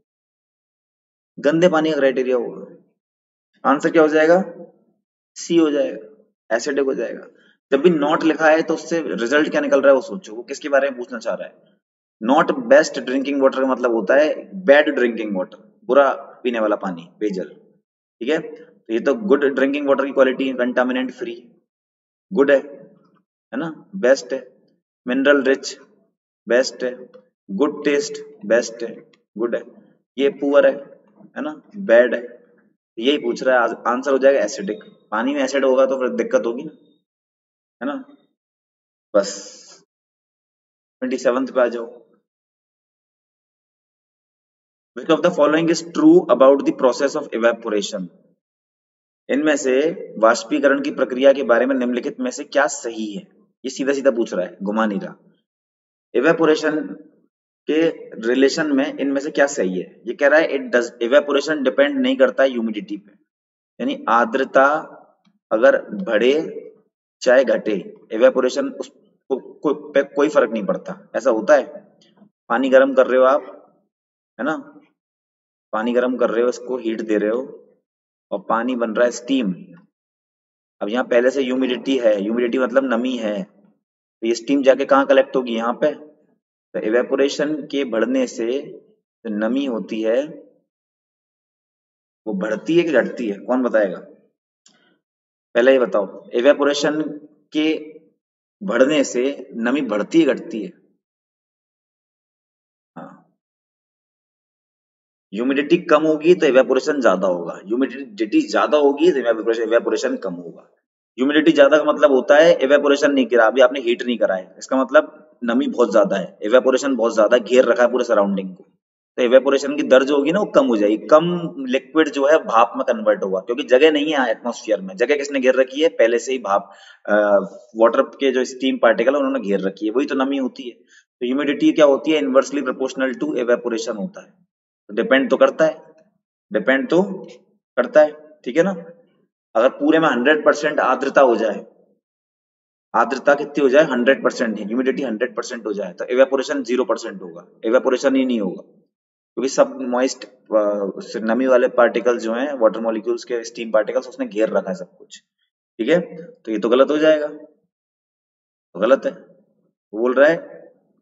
गंदे पानी का क्राइटेरिया होगा। आंसर क्या हो जाएगा? सी हो जाएगा, एसिडिक हो जाएगा। जब भी नॉट लिखा है तो उससे रिजल्ट क्या निकल रहा है वो सोचो, वो किसके बारे में पूछना चाह रहा है। नॉट बेस्ट ड्रिंकिंग वाटर का मतलब होता है बैड ड्रिंकिंग वाटर, बुरा पीने वाला पानी, पेयजल। ठीक है, तो ये तो गुड ड्रिंकिंग वाटर की क्वालिटी है, कंटामिनेंट फ्री, गुड है ना, बेस्ट है। मिनरल रिच, बेस्ट है। गुड टेस्ट, बेस्ट है, गुड है। ये पुअर है ना, बैड है। यही पूछ रहा है, आंसर हो जाएगा एसिडिक। पानी में एसिड होगा तो फिर दिक्कत होगी ना, है ना। बस 27th पे आ जाओ। Which of the following is true about the process of evaporation? इनमें से वाष्पीकरण की प्रक्रिया के बारे में निम्नलिखित में से क्या सही है? ये सीधा सीधा पूछ रहा है, घुमा नहीं रहा। इवेपोरेशन के रिलेशन में इनमें से क्या सही है? ये कह रहा है इट डज, इवेपोरेशन डिपेंड नहीं करता है ह्यूमिडिटी पे, यानी आर्द्रता अगर बढ़े चाहे घटे, इवेपोरेशन उस पे कोई फर्क नहीं पड़ता। ऐसा होता है, पानी गर्म कर रहे हो आप, है ना, पानी गर्म कर रहे हो, इसको हीट दे रहे हो और पानी बन रहा है स्टीम। अब यहाँ पहले से ह्यूमिडिटी है, ह्यूमिडिटी मतलब नमी है, तो ये स्टीम जाके कहाँ कलेक्ट होगी? यहाँ पे। तो इवेपोरेशन के बढ़ने से जो नमी होती है वो बढ़ती है कि घटती है, कौन बताएगा? पहले ये बताओ, इवेपोरेशन के बढ़ने से नमी बढ़ती है घटती है? हाँ, ह्यूमिडिटी कम होगी तो इवेपोरेशन ज्यादा होगा, ह्यूमिडिटी ज्यादा होगी तो इवेपोरेशन कम होगा। ह्यूमिडिटी ज्यादा का मतलब होता है इवेपोरेशन नहीं गिरा, अभी आपने हीट नहीं करा है, इसका मतलब नमी बहुत ज्यादा है, इवेपोरेशन बहुत ज्यादा घेर रखा है पूरे सराउंडिंग को, तो इवेपोरेशन की दर जो होगी ना वो कम हो जाएगी। कम लिक्विड जो है भाप में कन्वर्ट होगा, क्योंकि जगह नहीं है एटमॉस्फेयर में, जगह किसने घेर रखी है? पहले से ही भाप, वाटर के जो स्टीम पार्टिकल उन्होंने घेर रखी है, वही तो नमी होती है। तो ह्यूमिडिटी क्या होती है? इनवर्सली प्रोपोर्शनल टू इवेपोरेशन होता है, तो डिपेंड तो करता है, डिपेंड तो करता है। ठीक है ना, अगर पूरे में 100% आर्द्रता हो जाए, आर्द्रता कितनी हो जाए? 100%, ह्यूमिडिटी 100% हो जाए तो इवेपोरेशन 0% होगा, इवेपोरेशन ही नहीं होगा, क्योंकि सब मॉइस्ट नमी वाले पार्टिकल्स जो हैं, वाटर मॉलिक्यूल्स के स्टीम पार्टिकल्स, उसने घेर रखा है सब कुछ। ठीक है, तो ये तो गलत हो जाएगा, तो गलत है। वो बोल रहा है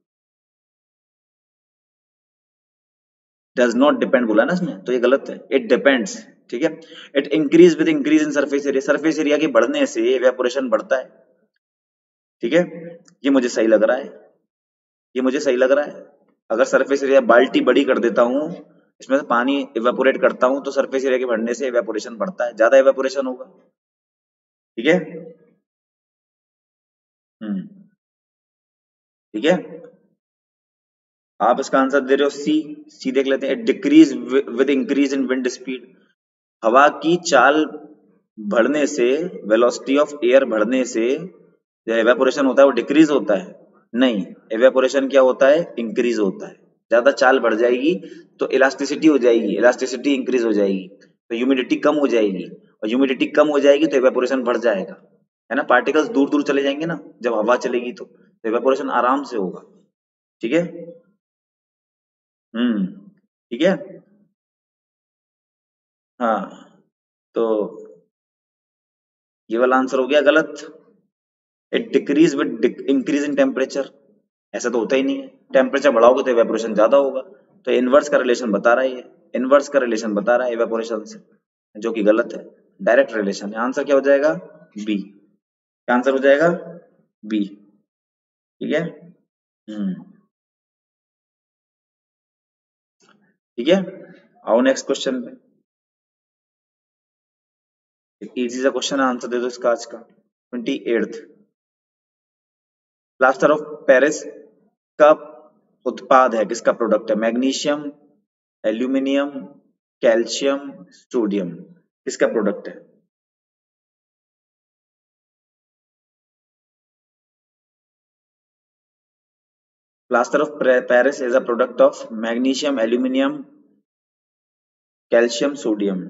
डज नॉट डिपेंड, बोला ना इसने, तो ये गलत है, इट डिपेंड्स। ठीक है, it increase with increase in surface area, surface area के बढ़ने से इवेपोरेशन बढ़ता है। ठीक है, ये मुझे सही लग रहा है, ये मुझे सही लग रहा है। अगर सरफेस एरिया बाल्टी बड़ी कर देता हूँ, इसमें से पानी इवेपोरेट करता हूँ, तो सरफेस एरिया के बढ़ने से इवेपोरेशन बढ़ता है, ज्यादा इवेपोरेशन होगा। ठीक है, ठीक है, आप इसका आंसर दे रहे हो सी। सी देख लेते हैं, decrease with increase in wind speed. हवा की चाल बढ़ने से, वेलोसिटी ऑफ एयर बढ़ने से जो एवेपोरेशन होता है वो डिक्रीज होता है? नहीं, एवेपोरेशन क्या होता है? इंक्रीज होता है। ज्यादा चाल बढ़ जाएगी तो इलास्टिसिटी हो जाएगी, इलास्टिसिटी इंक्रीज हो जाएगी तो ह्यूमिडिटी कम हो जाएगी, और ह्यूमिडिटी कम हो जाएगी तो एवेपोरेशन बढ़ जाएगा, है ना। पार्टिकल्स दूर दूर चले जाएंगे ना जब हवा चलेगी, तो एवेपोरेशन आराम से होगा। ठीक है। हम्म। ठीक है। हाँ, तो ये वाला आंसर हो गया गलत। It decrease with increase in temperature. ऐसा तो होता ही नहीं है, टेम्परेचर बढ़ाओगे तो इवेपोरेशन ज्यादा होगा। तो इनवर्स का रिलेशन बता रहा है ये, इनवर्स का रिलेशन बता रहा है इवेपोरेशन से, जो कि गलत है। डायरेक्ट रिलेशन है। आंसर क्या हो जाएगा? बी। क्या आंसर हो जाएगा? बी। ठीक है। हम्म। ठीक है, आओ नेक्स्ट क्वेश्चन पे। इजी सा क्वेश्चन है, आंसर दे दो इसका आज का। 28th। प्लास्टर ऑफ पेरिस का उत्पाद है, किसका प्रोडक्ट है? मैग्नीशियम, एल्यूमिनियम, कैल्शियम, सोडियम, किसका प्रोडक्ट है? Plaster of Paris is a product of magnesium, aluminium, calcium, sodium.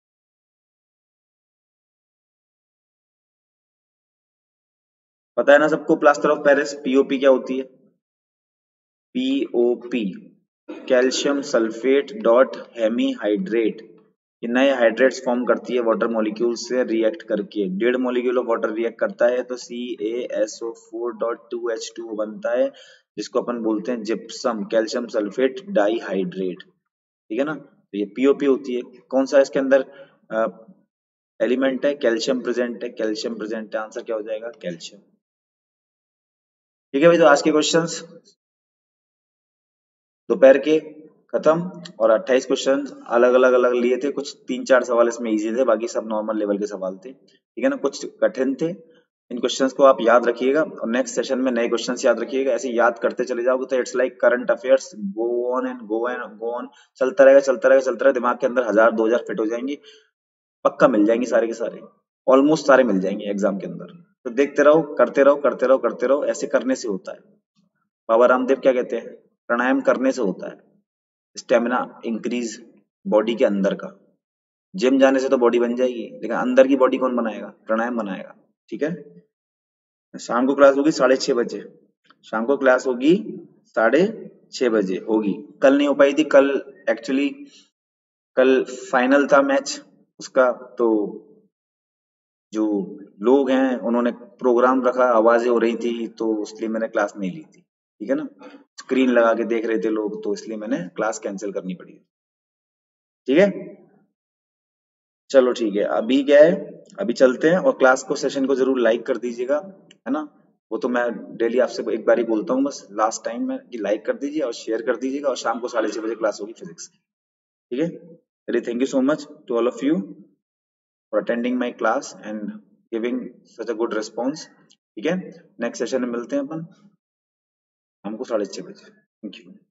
पता है ना सबको प्लास्टर ऑफ पेरिस, पीओपी क्या होती है? POP, calcium sulphate dot hemihydrate. ये नए हाइड्रेट्स फॉर्म करती है वाटर मॉलिक्यूल से रिएक्ट करके। 1.5 मॉलिक्यूल ऑफ वाटर रिएक्ट करता है तो CaSO4.2H2 बनता है, जिसको अपन बोलते हैं जिप्सम, कैल्शियम सल्फेट डाइहाइड्रेट। ठीक है ना। तो ये पीओपी होती है। कौन सा इसके अंदर एलिमेंट है? कैल्शियम प्रेजेंट है, कैल्शियम प्रेजेंट है। आंसर क्या हो जाएगा? कैल्शियम। ठीक है भाई, तो आज के क्वेश्चंस दोपहर के खत्म, और 28 क्वेश्चन अलग अलग लिए थे। कुछ 3-4 सवाल इसमें इजी थे, बाकी सब नॉर्मल लेवल के सवाल थे। ठीक है ना, कुछ कठिन थे। इन क्वेश्चंस को आप याद रखिएगा और नेक्स्ट सेशन में नए क्वेश्चंस याद रखिएगा। ऐसे याद करते चले जाओगे तो it's like current affairs, go on and go and go on, चलता रहेगा चलता रहेगा चलता रहेगा। दिमाग के अंदर 1000-2000 फिट हो जाएंगे, पक्का मिल जाएंगे सारे के सारे, ऑलमोस्ट सारे मिल जाएंगे एग्जाम के अंदर। तो देखते रहो, करते रहो करते रहो करते रहो, ऐसे करने से होता है। बाबा रामदेव क्या कहते हैं? प्राणायाम करने से होता है स्टेमिना इंक्रीज बॉडी के अंदर का। जिम जाने से तो बॉडी बन जाएगी, लेकिन अंदर की बॉडी कौन बनाएगा? प्राणायाम बनाएगा। ठीक है। शाम को क्लास होगी 6:30 बजे। शाम को क्लास होगी 6:30 बजे होगी। कल नहीं हो पाई थी, कल एक्चुअली कल फाइनल था मैच उसका, तो जो लोग हैं उन्होंने प्रोग्राम रखा, आवाजें हो रही थी तो इसलिए मैंने क्लास नहीं ली थी। ठीक है ना, स्क्रीन लगा के देख रहे थे लोग, तो इसलिए मैंने क्लास कैंसिल करनी पड़ी। ठीक है, चलो ठीक है। अभी क्या है, अभी चलते हैं, और क्लास को सेशन को जरूर लाइक कर दीजिएगा, है ना। वो तो मैं डेली आपसे एक बार ही बोलता हूँ, बस लास्ट टाइम में कि लाइक कर दीजिए और शेयर कर दीजिएगा। और शाम को 6:30 बजे क्लास होगी फिजिक्स की। ठीक है, चलिए, thank you so much to all of you for attending my class and giving such a good response. ठीक है, नेक्स्ट सेशन में मिलते हैं अपन, हमको 6:30 बजे। Thank you.